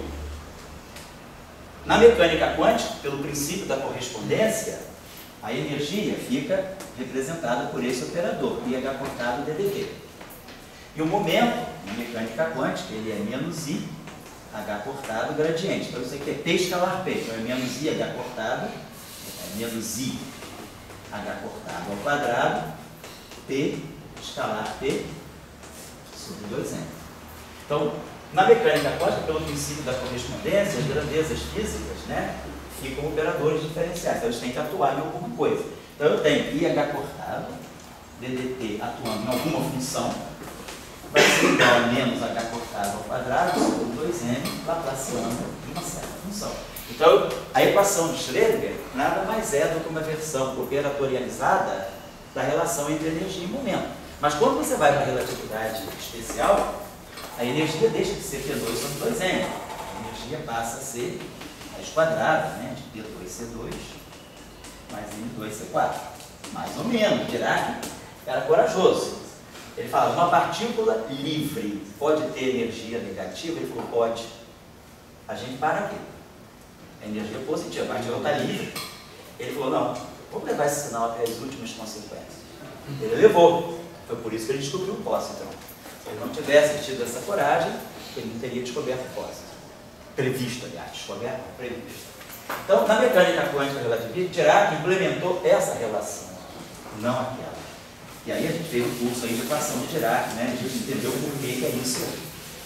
Speaker 1: Na mecânica quântica, pelo princípio da correspondência, a energia fica representada por esse operador, I H cortado D D V. E o momento, na mecânica quântica, ele é menos I, H cortado, gradiente. Então isso aqui é P escalar P, então é menos I H cortado, é menos I H cortado ao quadrado, P escalar P sobre dois M. Então, na mecânica quântica, pelo princípio da correspondência, as grandezas físicas, né, ficam operadores diferenciais, então eles têm que atuar em alguma coisa. Então eu tenho I H cortado, D D T atuando em alguma função, vai ser igual a menos H cortado ao quadrado sobre dois M, laplaciando uma certa função. Então, a equação de Schrödinger nada mais é do que uma versão operatorializada da relação entre energia e momento. Mas quando você vai para a relatividade especial, a energia deixa de ser P dois sobre dois M. A energia passa a ser raiz quadrada, né, de P dois C dois mais M dois C quatro. Mais ou menos. Dirac era corajoso. Ele fala, uma partícula livre pode ter energia negativa? Ele falou, pode. A gente para aqui. A energia positiva, a partícula está livre. Ele falou, não, vamos levar esse sinal até as últimas consequências. Ele levou. Foi por isso que ele descobriu o pósitron. Se ele não tivesse tido essa coragem, ele não teria descoberto o pósitron. Previsto, aliás, descoberto, previsto. Então, na mecânica quântica relativista, Dirac implementou essa relação, não aquela. E aí a gente fez o curso aí de equação de Dirac, né? A gente entendeu por que é isso.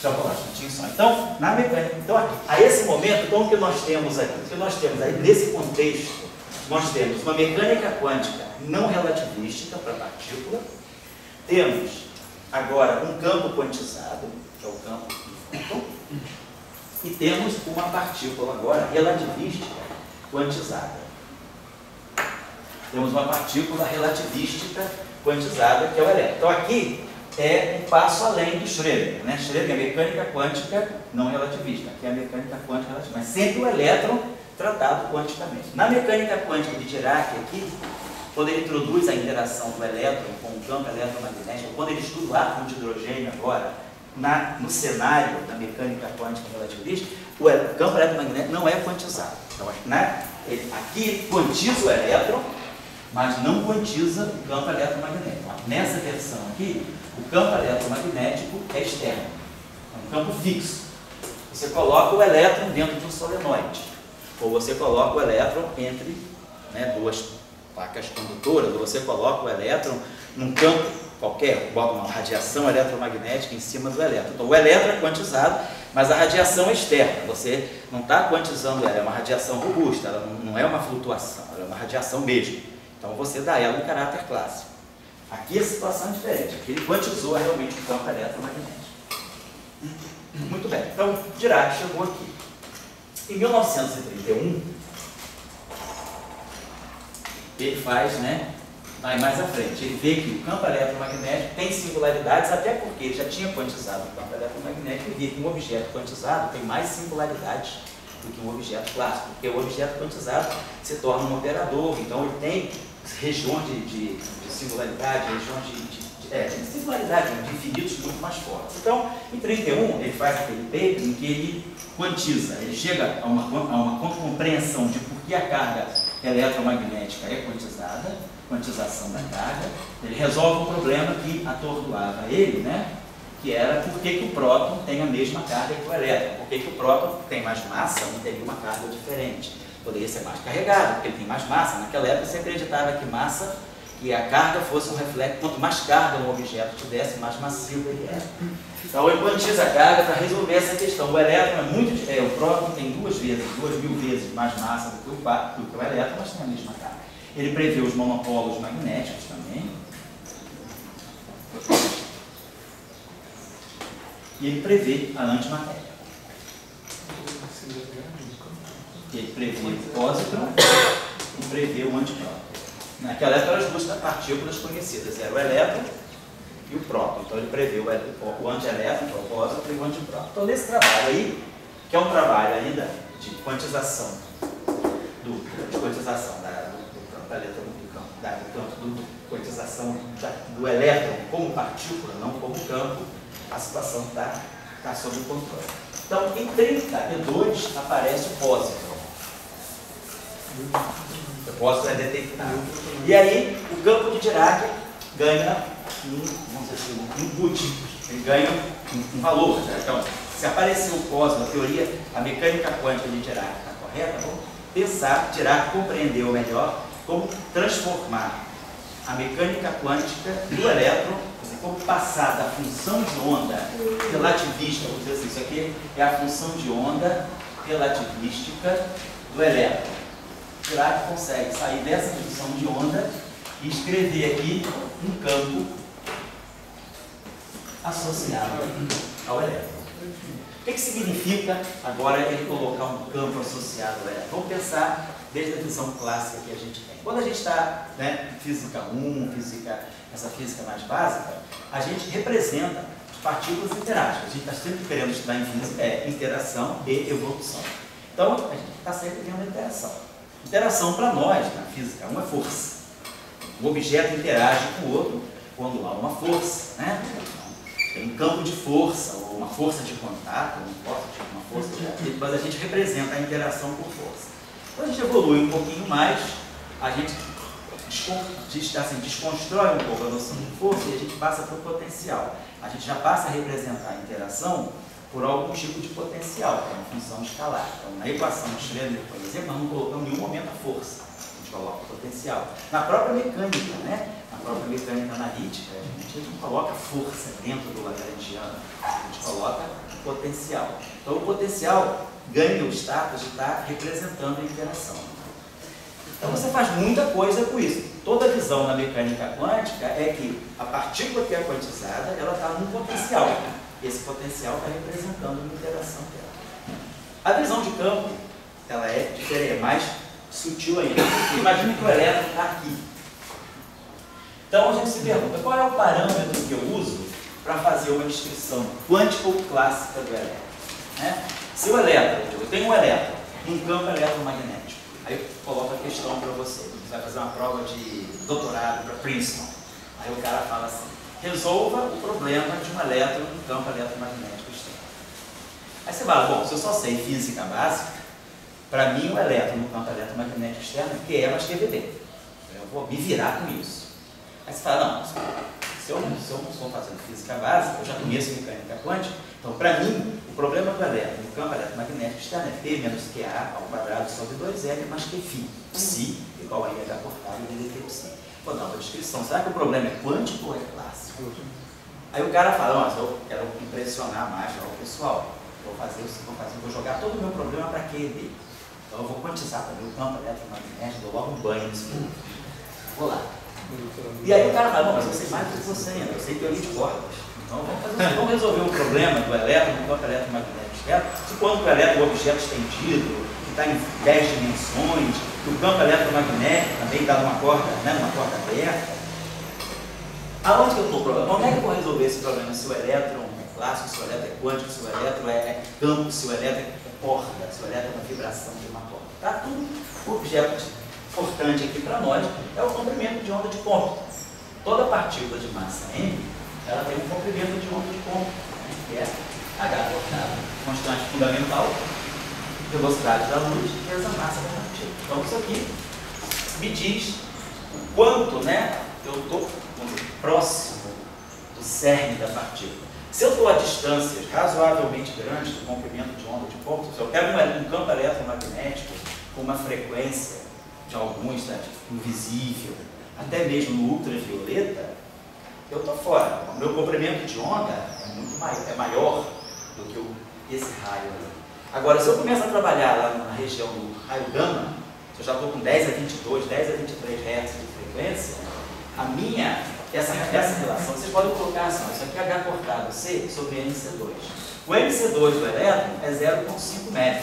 Speaker 1: Já vou lá, não tinha só. Então, na mecânica, então, aqui, a esse momento, então, o que nós temos aqui? O que nós temos aí, nesse contexto, nós temos uma mecânica quântica não relativística para a partícula, temos agora um campo quantizado, que é o campo de fóton, e temos uma partícula agora relativística quantizada. Temos uma partícula relativística quantizada, que é o elétron. Então, aqui é um passo além de Schrödinger, né? Schrödinger é mecânica quântica não relativista, aqui é a mecânica quântica relativista, mas sempre o elétron tratado quanticamente. Na mecânica quântica de Dirac, aqui, quando ele introduz a interação do elétron com o campo eletromagnético, quando ele estuda o átomo de hidrogênio agora, na, no cenário da mecânica quântica relativista, o campo eletromagnético não é quantizado. Então, né, ele, aqui ele quantiza o elétron, mas não quantiza o campo eletromagnético. Nessa versão aqui, o campo eletromagnético é externo, é um campo fixo. Você coloca o elétron dentro de um solenoide, ou você coloca o elétron entre, né, duas placas condutoras, ou você coloca o elétron num campo qualquer, bota uma radiação eletromagnética em cima do elétron. Então, o elétron é quantizado, mas a radiação é externa. Você não está quantizando ela, é uma radiação robusta, ela não é uma flutuação, ela é uma radiação mesmo. Então, você dá ela um caráter clássico. Aqui a situação é diferente, aqui ele quantizou realmente o campo eletromagnético. Muito bem, então Dirac chegou aqui. Em mil novecentos e trinta e um, ele faz, né, vai mais à frente, ele vê que o campo eletromagnético tem singularidades, até porque ele já tinha quantizado o campo eletromagnético e vê que um objeto quantizado tem mais singularidades do que um objeto clássico, porque o objeto quantizado se torna um operador, então ele tem regiões de, de, de singularidade, regiões de, de, de, é, de singularidade, de infinitos muito mais fortes. Então, em trinta e um, ele faz aquele paper em que ele quantiza, ele chega a uma, a uma compreensão de por que a carga eletromagnética é quantizada, quantização da carga, ele resolve um problema que atordoava ele, né? Que era por que, que o próton tem a mesma carga que o elétron, por que, que o próton tem mais massa, não teria uma carga diferente. Poderia ser mais carregado, porque ele tem mais massa. Naquela época você acreditava que massa, que a carga fosse um reflexo, quanto mais carga um objeto tivesse, mais massivo ele era. Então ele quantiza a carga para resolver essa questão. O elétron é muito, é, o próton tem duas vezes, duas mil vezes mais massa do que o, do que o elétron, mas tem a mesma carga. Ele prevê os monopolos magnéticos também. E ele prevê a antimatéria. Ele prevê o pósitron e prevê o antipróton. Naquela época eram as duas partículas conhecidas, era o elétron e o próton. Então ele prevê o, o antielétron, que é o pósitron, e o antipróton. Então nesse trabalho aí, que é um trabalho ainda de quantização, do, de quantização da, do, do campo elétron, do campo, da, do campo, do, do, quantização da, do elétron como partícula, não como campo, a situação está tá sob controle. Então em trinta e dois aparece o pósitron. O pósitron é detectado. E aí o campo de Dirac ganha um, vamos dizer assim, um input, ele ganha um, um valor. Né? Então, se aparecer o pósitron, a teoria, a mecânica quântica de Dirac está correta, vamos pensar, Dirac compreendeu melhor como transformar a mecânica quântica do elétron, como passar da função de onda relativista, vamos dizer assim, isso aqui é a função de onda relativística do elétron. Dirac consegue sair dessa função de onda e escrever aqui um campo associado ao elétron. O que, que significa agora ele colocar um campo associado ao elétron? Vamos pensar desde a visão clássica que a gente tem. Quando a gente está, né, em física um, física, essa física mais básica, a gente representa as partículas interagem. A gente está sempre querendo estudar em física é interação e evolução. Então, a gente está sempre vendo a interação. Interação para nós, na física um, é força. O objeto interage com o outro quando há uma força, né? Tem um campo de força, ou uma força de contato, uma força de... mas a gente representa a interação por força. Quando a gente evolui um pouquinho mais, a gente assim, desconstrói um pouco a noção de força e a gente passa para o potencial. A gente já passa a representar a interação por algum tipo de potencial, que é uma função escalar. Então, na equação de Schrödinger, por exemplo, nós não colocamos em nenhum momento a força, a gente coloca o potencial. Na própria mecânica, né? Na própria mecânica analítica, a gente não coloca força dentro do lagrangiano, a gente coloca potencial. Então, o potencial ganha o status de estar representando a interação. Então, você faz muita coisa com isso. Toda visão na mecânica quântica é que a partícula que é quantizada, ela está num potencial. Esse potencial está representando uma interação dela. A visão de campo, ela é diferente, é mais sutil ainda. Imagine que o elétron está aqui. Então, a gente se pergunta, qual é o parâmetro que eu uso para fazer uma descrição quântica ou clássica do elétron? Né? Se o elétron, eu tenho um elétron, um campo eletromagnético, aí eu coloco a questão para você, você vai fazer uma prova de doutorado para Princeton, aí o cara fala assim, resolva o problema de um elétron no campo eletromagnético externo. Aí você fala, bom, se eu só sei física básica, para mim o elétron no campo eletromagnético externo é Q E mais Q V D. Eu vou me virar com isso. Aí você fala, não, se eu, se eu não estou fazendo física básica, eu já conheço mecânica quântica, então para mim, o problema do elétron no campo eletromagnético externo é P menos Q A ao quadrado sobre dois L mais Q φ, psi igual a I H cortado de D T psi. Vou dar uma descrição, será que o problema é quântico ou é clássico? Aí o cara fala, nossa, eu quero impressionar mais o pessoal, vou fazer, vou fazer, vou jogar todo o meu problema para Q E D. Então eu vou quantizar também o campo eletromagnético, dou logo um banho nesse mundo. Vou lá. E aí o cara fala, bom, mas eu sei mais do que você ainda, eu sei teoria de cordas. Então vamos, fazer, vamos resolver o problema do elétron no campo eletromagnético externo, supondo que o elétron é um objeto estendido, que está em dez dimensões, que o campo eletromagnético também está numa corda, né, numa corda aberta. Aonde que eu estou o problema? Como é que eu vou resolver esse problema? Se o elétron é clássico, se o elétron é quântico, se o elétron é, é campo, se o elétron é corda, se o elétron é uma vibração de uma corda. Está tudo objeto importante aqui para nós é o comprimento de onda de ponto. Toda partícula de massa m, ela tem um comprimento de onda de ponto, né, que é h cortado, constante fundamental, velocidade da luz vezes a massa da partícula. Então isso aqui me diz o quanto, né, eu estou próximo do cerne da partícula. Se eu estou a distâncias razoavelmente grandes do comprimento de onda de ponto, se eu pego um campo eletromagnético com uma frequência de alguns, né, invisível, até mesmo no ultravioleta, eu estou fora. O meu comprimento de onda é muito maior, é maior do que o, esse raio ali. Agora, se eu começo a trabalhar lá na região do raio gama, se eu já estou com dez a vinte e dois, dez a vinte e três hertz de frequência, a minha, essa, essa relação, vocês podem colocar assim, isso aqui é H cortado C sobre N C dois. O N C dois do elétron é zero vírgula cinco MeV.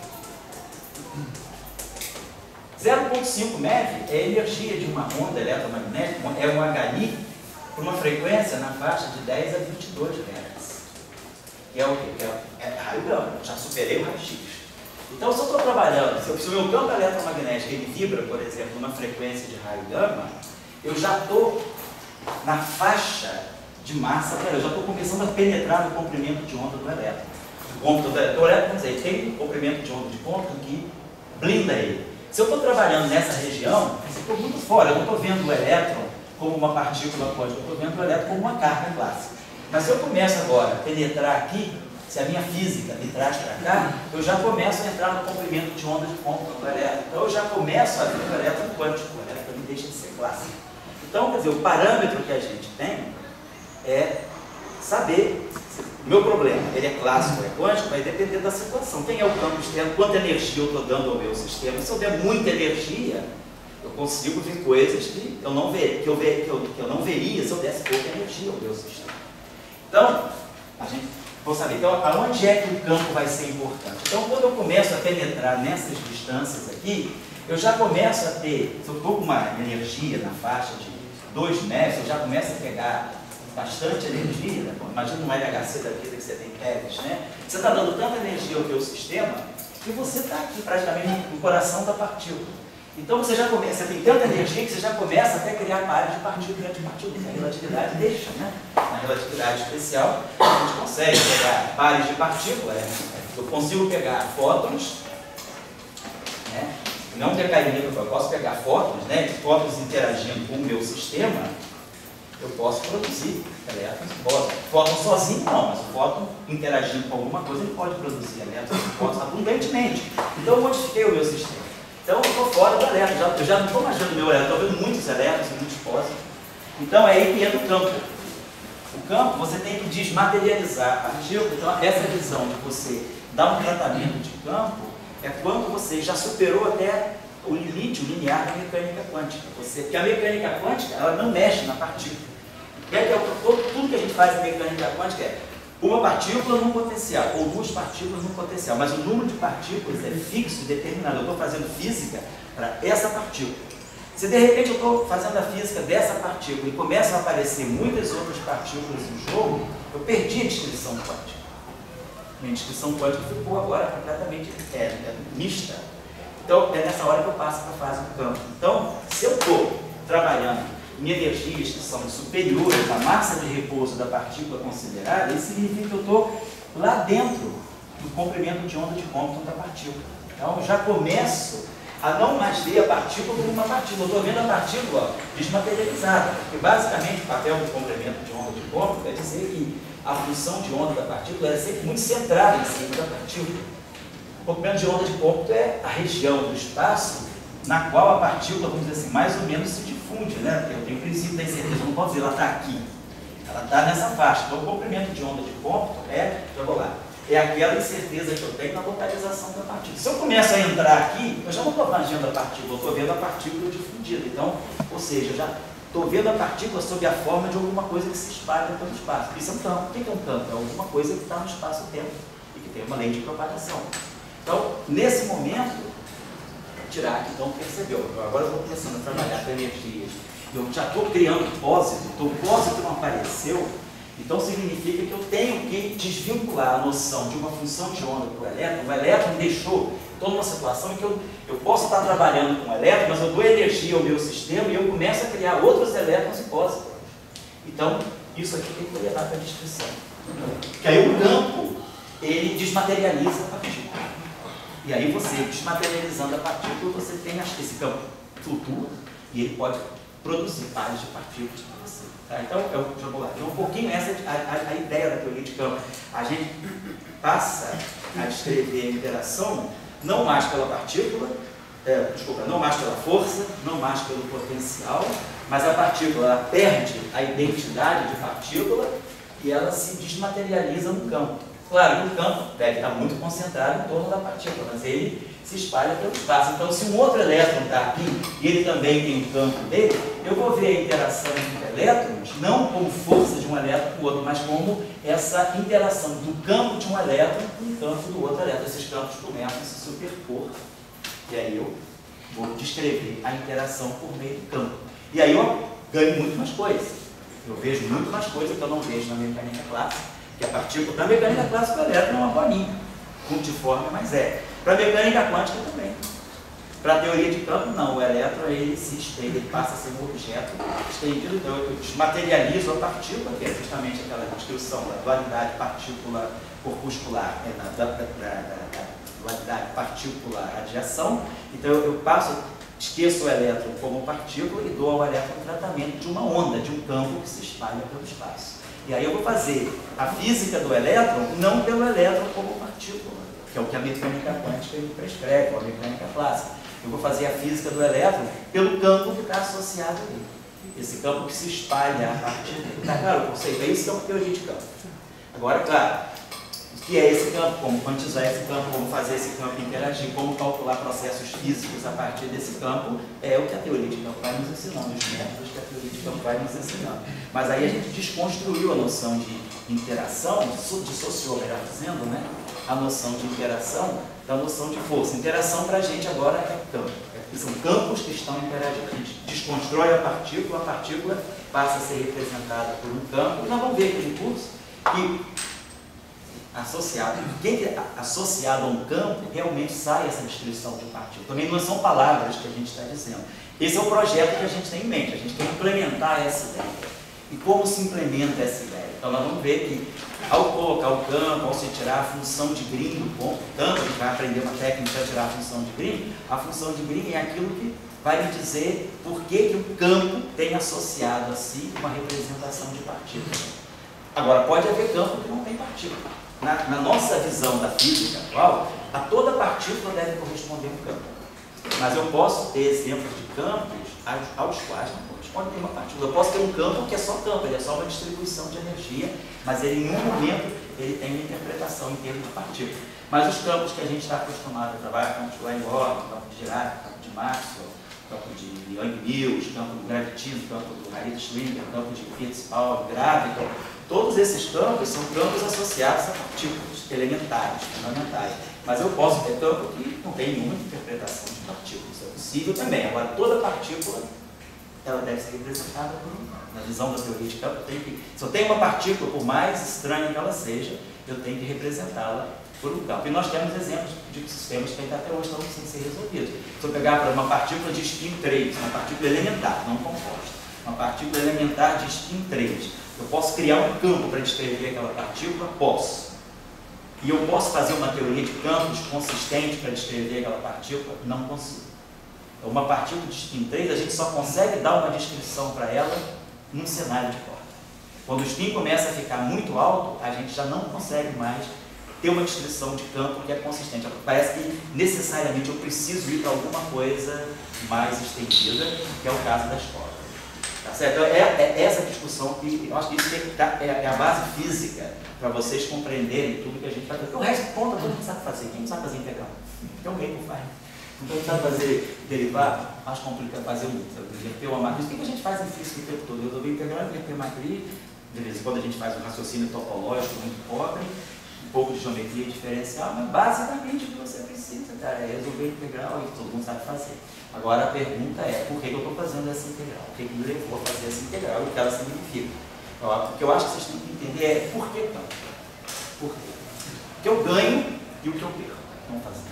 Speaker 1: zero vírgula cinco MeV é a energia de uma onda eletromagnética, é um H I por uma frequência na faixa de dez a vinte e dois hertz. E é o quê? É, é raio gama, já superei o raio-x. Então, se eu estou trabalhando, se, eu, se o meu campo eletromagnético ele vibra, por exemplo, numa frequência de raio gama, eu já estou na faixa de massa, eu já estou começando a penetrar no comprimento de onda do elétron. O elétron, vamos dizer, tem um comprimento de onda de ponto que blinda ele. Se eu estou trabalhando nessa região, eu estou muito fora, eu não estou vendo o elétron como uma partícula quântica, eu estou vendo o elétron como uma carga clássica. Mas se eu começo agora a penetrar aqui, se a minha física me traz para cá, eu já começo a entrar no comprimento de onda de ponto do elétron. Então eu já começo a ver o elétron quântico, o elétron me deixa de ser clássico. Então, quer dizer, o parâmetro que a gente tem é saber, o meu problema, ele é clássico, é quântico, vai depender da situação. Quem é o campo externo, quanta energia eu estou dando ao meu sistema. Se eu der muita energia, eu consigo ver coisas que eu não, ver, que eu, ver, que eu, que eu não veria se eu desse pouca energia ao meu sistema. Então, a gente vai saber, então, aonde é que o campo vai ser importante? Então, quando eu começo a penetrar nessas distâncias aqui, eu já começo a ter, se eu estou com uma energia na faixa de dois MeV, eu já começo a pegar bastante energia, né? Imagina um L H C da vida que você tem keVs, né? Você está dando tanta energia ao teu sistema que você está aqui praticamente no coração da partícula. Então você já começa, você tem tanta energia que você já começa até a criar pares de partícula e antipartícula. A relatividade deixa, né? Na relatividade especial, a gente consegue pegar pares de partícula, né? Eu consigo pegar fótons, né? Não ter caído, eu posso pegar fótons, né? Fótons interagindo com o meu sistema, eu posso produzir elétrons e fótons. Fóton sozinho não, mas o fóton interagindo com alguma coisa, ele pode produzir elétrons e fótons abundantemente. Então eu modifiquei o meu sistema. Então eu estou fora do elétron, já, eu já não estou imaginando o meu elétron, estou vendo muitos elétrons e muitos fótons. Então é aí que entra o campo. O campo, você tem que desmaterializar a partícula. Então, essa visão de você dar um tratamento de campo é quando você já superou até o limite, o linear da mecânica quântica. Você, porque a mecânica quântica, ela não mexe na partícula. Que é que é o, todo, tudo que a gente faz em mecânica quântica é uma partícula num potencial, ou duas partículas num potencial, mas o número de partículas é fixo e determinado. Eu estou fazendo física para essa partícula. Se de repente eu estou fazendo a física dessa partícula e começam a aparecer muitas outras partículas no jogo, eu perdi a descrição quântica. Minha descrição quântica ficou agora completamente é, é, mista. Então é nessa hora que eu passo para a fase do campo. Então, se eu estou trabalhando em energias que são superiores à massa de repouso da partícula considerada, isso significa que eu estou lá dentro do comprimento de onda de Compton da partícula. Então, eu já começo a não mais ver a partícula como uma partícula. Eu estou vendo a partícula ó, desmaterializada, porque basicamente o papel do comprimento de onda de Compton quer dizer que a função de onda da partícula é sempre muito centrada em cima da partícula. O comprimento de onda de Compton é a região do espaço na qual a partícula, vamos dizer assim, mais ou menos se difunde, né? Porque eu tenho o princípio da incerteza, eu não posso dizer, ela está aqui. Ela está nessa faixa. Então, o comprimento de onda de Compton é, já vou lá, é aquela incerteza que eu tenho na localização da partícula. Se eu começo a entrar aqui, eu já não estou mais vendo a partícula, eu estou vendo a partícula difundida. Então, ou seja, eu já estou vendo a partícula sob a forma de alguma coisa que se espalha pelo espaço. Isso é um campo. O que é um campo? É alguma coisa que está no espaço-tempo e que tem uma lei de propagação. Então, nesse momento, Dirac então percebeu, agora eu estou começando a trabalhar com energias, eu já estou criando pósito, então o pósito não apareceu, então significa que eu tenho que desvincular a noção de uma função de onda para o elétron. O elétron deixou, estou numa situação em que eu, eu posso estar trabalhando com o elétron, mas eu dou energia ao meu sistema e eu começo a criar outros elétrons e pósitrons. Então, isso aqui tem que levar para a descrição. Porque aí o campo, ele desmaterializa a partícula. E aí você, desmaterializando a partícula, você tem esse campo flutua e ele pode produzir pares de partículas para você. Tá? Então, eu, já vou lá. Então, um pouquinho essa é a, a, a ideia da teoria de campo. A gente passa a descrever a interação não mais pela partícula, é, desculpa, não mais pela força, não mais pelo potencial, mas a partícula ela perde a identidade de partícula e ela se desmaterializa no campo. Claro que o campo deve estar muito concentrado em torno da partícula, mas ele se espalha pelo espaço. Então, se um outro elétron está aqui e ele também tem o campo dele, eu vou ver a interação entre elétrons, não como força de um elétron com o outro, mas como essa interação do campo de um elétron com o campo do outro elétron. Esses campos começam a se superpor. E aí eu vou descrever a interação por meio do campo. E aí eu ganho muito mais coisas. Eu vejo muito mais coisas que eu não vejo na mecânica clássica. Que a partícula, para a mecânica clássica, o elétron é uma bolinha, multiforme, mas é. Para a mecânica quântica também. Para a teoria de campo, não. O elétron, ele se estende, ele passa a ser um objeto estendido. Então, eu desmaterializo a partícula, que é justamente aquela descrição da dualidade partícula-corpuscular, é, da, da, da, da dualidade partícula-radiação. Então, eu, eu passo, esqueço o elétron como partícula e dou ao elétron um tratamento de uma onda, de um campo que se espalha pelo espaço. E aí eu vou fazer a física do elétron não pelo elétron como partícula, que é o que a mecânica quântica prescreve, ou a mecânica clássica. Eu vou fazer a física do elétron pelo campo que está associado a ele. Esse campo que se espalha a partir dele. Está claro o conceito? É isso que é uma teoria de campo. Agora, claro, o que é esse campo? Como quantizar esse campo? Como fazer esse campo interagir? Como calcular processos físicos a partir desse campo? É o que a teoria de campo vai nos ensinando, os métodos que a teoria de campo vai nos ensinando. Mas aí a gente desconstruiu a noção de interação, dissociou, melhor dizendo, né? A noção de interação da noção de força. Interação para a gente agora é campo. São campos que estão interagindo. A gente desconstrói a partícula, a partícula passa a ser representada por um campo. E nós vamos ver aqui no curso que associado, quem que é associado a um campo, realmente sai essa descrição de partícula. Também não são palavras que a gente está dizendo. Esse é o projeto que a gente tem em mente. A gente quer implementar essa ideia. E como se implementa essa ideia? Então nós vamos ver que ao colocar o campo, ao se tirar a função de Green do ponto, tanto a gente vai aprender uma técnica para tirar a função de Green, a função de Green é aquilo que vai lhe dizer por que, que o campo tem associado a si uma representação de partícula. Agora, pode haver campo que não tem partícula. Na, na nossa visão da física atual, a toda partícula deve corresponder um campo. Mas eu posso ter exemplos de campos aos quais não corresponde ter uma partícula. Eu posso ter um campo que é só campo, ele é só uma distribuição de energia, mas ele em um momento ele tem uma interpretação em termos de partícula. Mas os campos que a gente está acostumado a trabalhar, campos de Weinberg, campo de Dirac, campo de Maxwell, campo de Young-Mills, campo do gravitino, campo do Harry-Schwinger, campo de Fitz-Paul, grávico, todos esses campos são campos associados a partículas elementares, fundamentais. Mas eu posso ter campo que não tem nenhuma interpretação de partículas, isso é possível também. Agora, toda partícula ela deve ser representada por um campo. Na visão da teoria de campo, eu tenho que, se eu tenho uma partícula, por mais estranha que ela seja, eu tenho que representá-la por um campo. E nós temos exemplos de sistemas que ainda até hoje estão sem ser resolvidos. Se eu pegar para uma partícula de spin três, uma partícula elementar, não composta, uma partícula elementar de spin três, eu posso criar um campo para descrever aquela partícula? Posso. E eu posso fazer uma teoria de campos consistente para descrever aquela partícula? Não consigo. Então, uma partícula de spin três, a gente só consegue dar uma descrição para ela num cenário de corda. Quando o spin começa a ficar muito alto, a gente já não consegue mais ter uma descrição de campo que é consistente. Parece que necessariamente eu preciso ir para alguma coisa mais estendida, que é o caso das cordas. Tá certo? Então, é, é essa discussão que eu acho que isso é, é a base física para vocês compreenderem tudo que a gente vai fazer. O resto, ponta, todo mundo sabe fazer. Quem não sabe fazer integral? Tem alguém que faz. Então, sabe fazer derivado, mais complicado fazer um inverter uma matriz. O que a gente faz em física o tempo todo? Eu resolvi integral, inverter matriz. De vez em quando a gente faz um raciocínio topológico muito pobre, um pouco de geometria diferencial, mas basicamente o que você precisa, cara, é resolver integral e todo mundo sabe fazer. Agora a pergunta é, por que eu estou fazendo essa integral? O que, que me levou a fazer essa integral e o que ela significa? Então, o que eu acho que vocês têm que entender é por que tanto? Por quê? O que eu ganho e o que eu perco. Vamos fazer.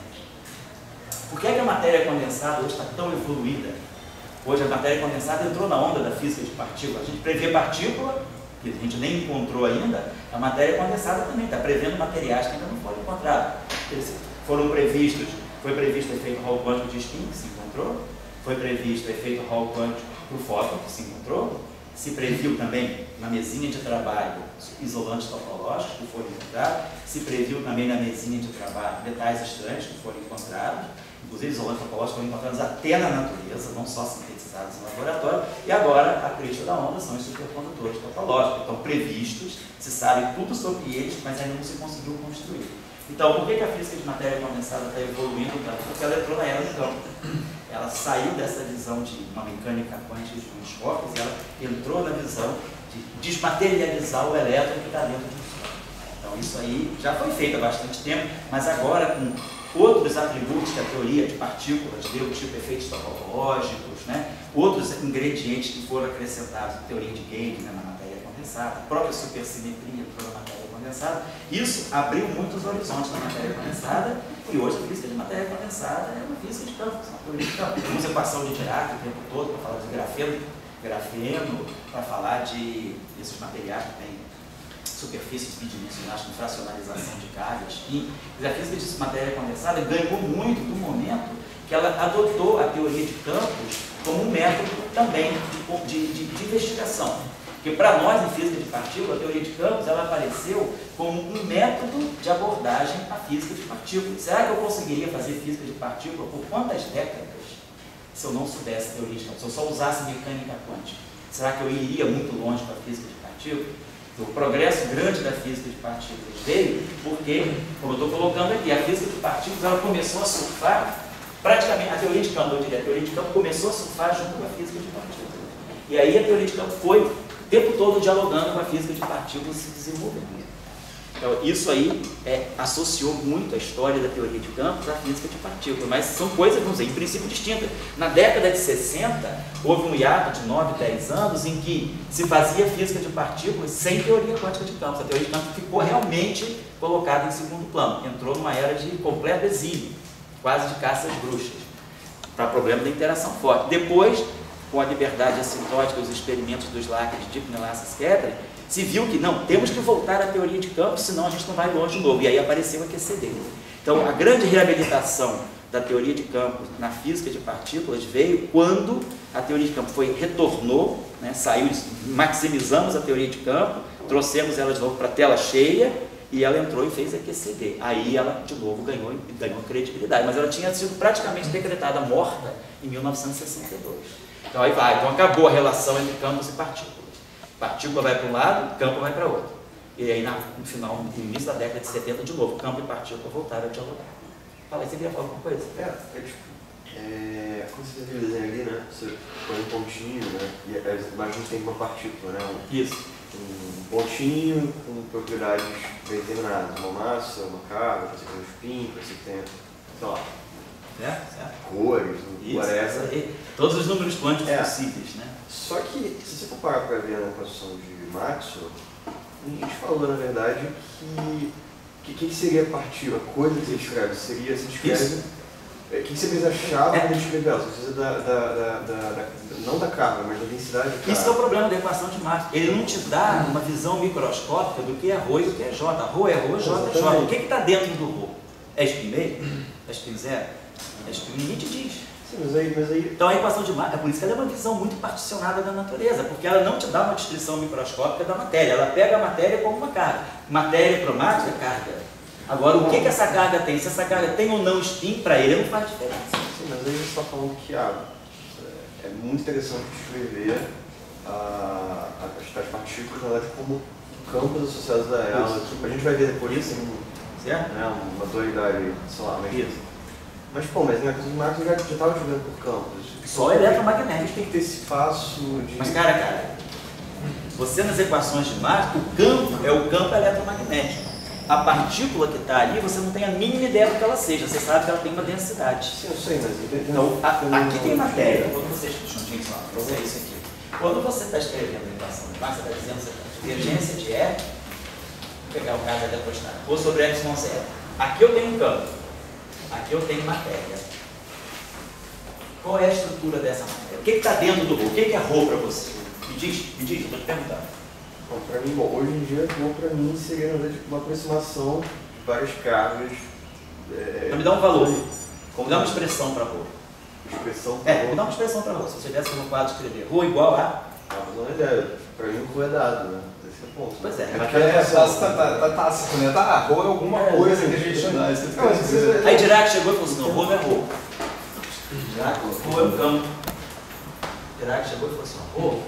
Speaker 1: Por que, é que a matéria condensada hoje está tão evoluída? Hoje a matéria condensada entrou na onda da física de partícula. A gente prevê partícula, que a gente nem encontrou ainda, a matéria condensada também está prevendo materiais que ainda não foram encontrados. Eles foram previstos, foi previsto o efeito Hall quântico de spin, que se encontrou, foi previsto o efeito Hall quântico para o fóton, que se encontrou, se previu também na mesinha de trabalho isolantes topológicos que foram encontrados, se previu também na mesinha de trabalho metais estranhos que foram encontrados, inclusive isolantes topológicos foram encontrados até na natureza, não só sintetizados no laboratório, e agora a crista da onda são os supercondutores topológicos, estão previstos, se sabe tudo sobre eles, mas ainda não se conseguiu construir. Então, por que, que a física de matéria condensada está evoluindo tanto? Porque ela entrou na era do campo. Ela saiu dessa visão de uma mecânica quântica de uns corpos e ela entrou na visão de desmaterializar o elétron que está dentro do corpo. Então, isso aí já foi feito há bastante tempo, mas agora com outros atributos que a teoria de partículas deu, tipo efeitos topológicos, né? Outros ingredientes que foram acrescentados na teoria de Gauge, né, na matéria condensada, a própria supersimetria toda a matéria condensada, isso abriu muitos horizontes na matéria condensada e hoje a física de matéria condensada é uma física de campos, uma teoria de campos. Temos equação de Dirac o tempo todo para falar de grafeno, grafeno para falar de esses materiais que têm superfícies bidimensionais com fracionalização de cargas. E a física de matéria condensada ganhou muito do momento que ela adotou a teoria de campos como um método também de, de, de, de investigação. Porque para nós, em física de partícula, a teoria de campos ela apareceu como um método de abordagem à física de partículas. Será que eu conseguiria fazer física de partícula por quantas décadas se eu não soubesse a teoria de campos? Se eu só usasse mecânica quântica, será que eu iria muito longe com a física de partículas? O progresso grande da física de partículas veio porque, como eu estou colocando aqui, a física de partículas ela começou a surfar, praticamente, a teoria de campo, eu diria, a teoria de campo começou a surfar junto com a física de partículas. E aí a teoria de campo foi o tempo todo dialogando com a física de partículas se desenvolvendo. Então, isso aí é, associou muito a história da teoria de campos à física de partículas, mas são coisas, vamos dizer, em princípio distintas. Na década de sessenta, houve um hiato de nove, dez anos em que se fazia física de partículas sem teoria quântica de campos. A teoria de campos ficou realmente colocada em segundo plano. Entrou numa era de completo exílio, quase de caça às bruxas, para problema da interação forte. Depois, com a liberdade assintótica, os experimentos dos lacres de Dipner-Lasses-Kettler, se viu que não, temos que voltar à teoria de campos, senão a gente não vai longe de novo. E aí apareceu a Q C D. Então, a grande reabilitação da teoria de campos na física de partículas veio quando a teoria de campos foi, retornou, né, saiu, maximizamos a teoria de campo, trouxemos ela de novo para a tela cheia, e ela entrou e fez a Q C D. Aí ela, de novo, ganhou, ganhou credibilidade, mas ela tinha sido praticamente decretada morta em mil novecentos e sessenta e dois. Então aí vai, então acabou a relação entre campos e partículas. Partícula vai para um lado, campo vai para outro. E aí no final, no início da década de setenta, de novo, campo e partícula voltaram a dialogar. Fala aí, você queria falar alguma coisa?
Speaker 4: É, é tipo, é, quando você tem o desenho ali, né, você põe um pontinho, né, e a imagem tem uma partícula, né, um,
Speaker 1: Isso.
Speaker 4: um pontinho com propriedades bem determinadas, uma massa, uma carga, você tem um spin, você tem, sei lá,
Speaker 1: Certo? Certo.
Speaker 4: cores,
Speaker 1: Isso,
Speaker 4: whatever.
Speaker 1: isso aí. Todos os números quânticos
Speaker 4: É.
Speaker 1: possíveis, né?
Speaker 4: Só que, se você for parar para ver na equação de Maxwell, a gente falou, na verdade, que o que, que seria a partícula, a coisa que você escreve? Seria, você escreve... O que, que você precisa achar para é. descrever ela? Você precisa da, da, da, da, da, não da carga, mas da densidade da carga.
Speaker 1: Isso é o problema da equação de Maxwell. Ele não te dá uma visão microscópica do que é ρ e do que é J. ρ é ρ, J é J. O que está dentro do ρ? É spin meio? É spin zero? É spin, ninguém te diz.
Speaker 4: Sim, mas aí, mas aí...
Speaker 1: Então a equação de Maxwell, é por isso que ela é uma visão muito particionada da natureza, porque ela não te dá uma descrição microscópica da matéria. Ela pega a matéria como uma carga. Matéria para o Maxwell é carga. Agora, o que, que essa carga tem? Se essa carga tem ou não spin, para ele não faz diferença.
Speaker 4: Sim, mas aí você está falando que ah, é muito interessante descrever ah, as, as partículas, na verdade, como campos associados a elas. A gente vai ver depois isso,
Speaker 1: certo?
Speaker 4: Né, uma dualidade, sei lá, mas...
Speaker 1: Isso.
Speaker 4: Mas, pô, mas na questão de Maxwell já estava jogando por campos.
Speaker 1: Só
Speaker 4: A
Speaker 1: eletromagnético.
Speaker 4: gente tem que ter esse passo de...
Speaker 1: Mas, cara, cara, você nas equações de Maxwell, o campo é o campo eletromagnético. A partícula que está ali, você não tem a mínima ideia do que ela seja, você sabe que ela tem uma densidade.
Speaker 4: Sim, eu sei, mas...
Speaker 1: Então, a, aqui tem matéria, quando você... Juntinho só, para você isso aqui. Quando você está escrevendo a equação de Maxwell, você está dizendo que a divergência de E, vou pegar o caso da eletrostata, ou sobre epsilon zero. Aqui eu tenho um campo, aqui eu tenho matéria. Qual é a estrutura dessa matéria? O que está dentro do ρ? O que, que é ρ para você? Me diz, me diz, estou te perguntando.
Speaker 4: Bom, para mim, bom, hoje em dia, bom, para mim seria na verdade uma aproximação de várias cargas. É,
Speaker 1: então me dá um valor, me dá uma expressão para ρ.
Speaker 4: Expressão
Speaker 1: É, me dá uma expressão para ρ. Se você tivesse no quadro escrever ρ igual a...
Speaker 4: Ah, mas não é ideia. Para mim o ρ é dado, né? Esse é o ponto.
Speaker 1: Pois é.
Speaker 3: É porque é tácito, tá, tá tácito, né? Tá, rho é alguma
Speaker 1: É,
Speaker 3: coisa que a gente dá. Isso
Speaker 4: Não, mas isso é-
Speaker 1: Aí Dirac chegou e falou assim, não, ρ não é ρ. Dirac, ρ é um campo. Dirac chegou e falou assim, ρ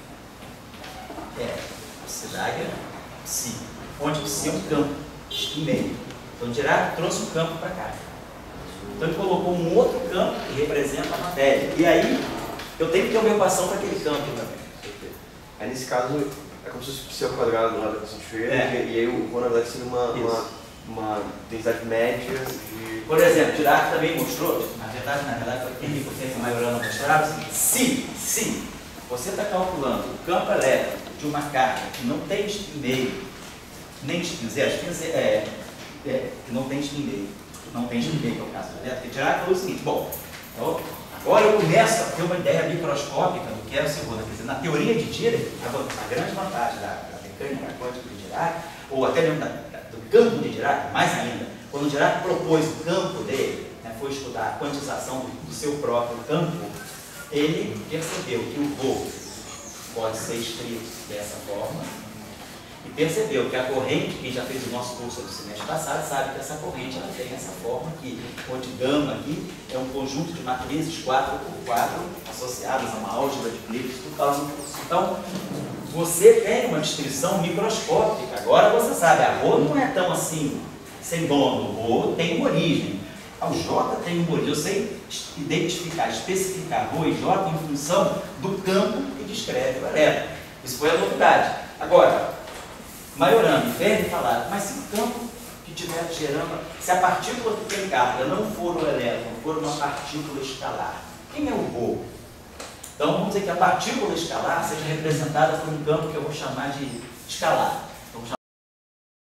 Speaker 1: é cidade psi, onde psi é um campo em meio. Então Dirac trouxe um campo para cá. Então ele colocou um outro campo que representa a matéria. E aí eu tenho que ter uma equação para aquele campo também.
Speaker 4: Aí nesse caso é como se fosse o quadrado do lado da equação de Schrödinger,
Speaker 1: É.
Speaker 4: e aí o ρ na verdade seria uma, uma,
Speaker 1: Isso.
Speaker 4: uma densidade média de...
Speaker 1: Por exemplo, Dirac também mostrou, na verdade, na verdade foi quem fez a Majorana mostrar, se, se você está calculando o campo elétrico de uma carga que não tem spin meio, nem spin zero, spin zero é, é, que não tem spin meio, não tem spin meio, que é o caso do elétrico, Dirac falou o seguinte, bom, então, agora eu começo a ter uma ideia microscópica do que é o segundo, quer dizer, na teoria de Dirac, a, a grande vantagem da, da mecânica quântica de Dirac, ou até mesmo da, da, do campo de Dirac, mais ainda, quando Dirac propôs o campo dele, né, foi estudar a quantização do, do seu próprio campo, ele percebeu que o ρ pode ser escrito dessa forma e percebeu que a corrente, quem já fez o nosso curso do semestre passado, sabe que essa corrente ela tem essa forma aqui, onde gama aqui é um conjunto de matrizes quatro por quatro associadas a uma álgebra de Clipse, por causa do curso. Então, você tem uma descrição microscópica, agora você sabe, a ρ não é tão assim, sem dono, o ρ tem uma origem. O J tem uma origem, eu sei identificar, especificar ρ e J em função do campo que descreve o elétron. Isso foi a novidade. Agora, Majorana e Verne falaram, mas se o campo que estiver gerando, se a partícula que tem carga não for o elétron, for uma partícula escalar, quem é o ρ? Então vamos dizer que a partícula escalar seja representada por um campo que eu vou chamar de escalar.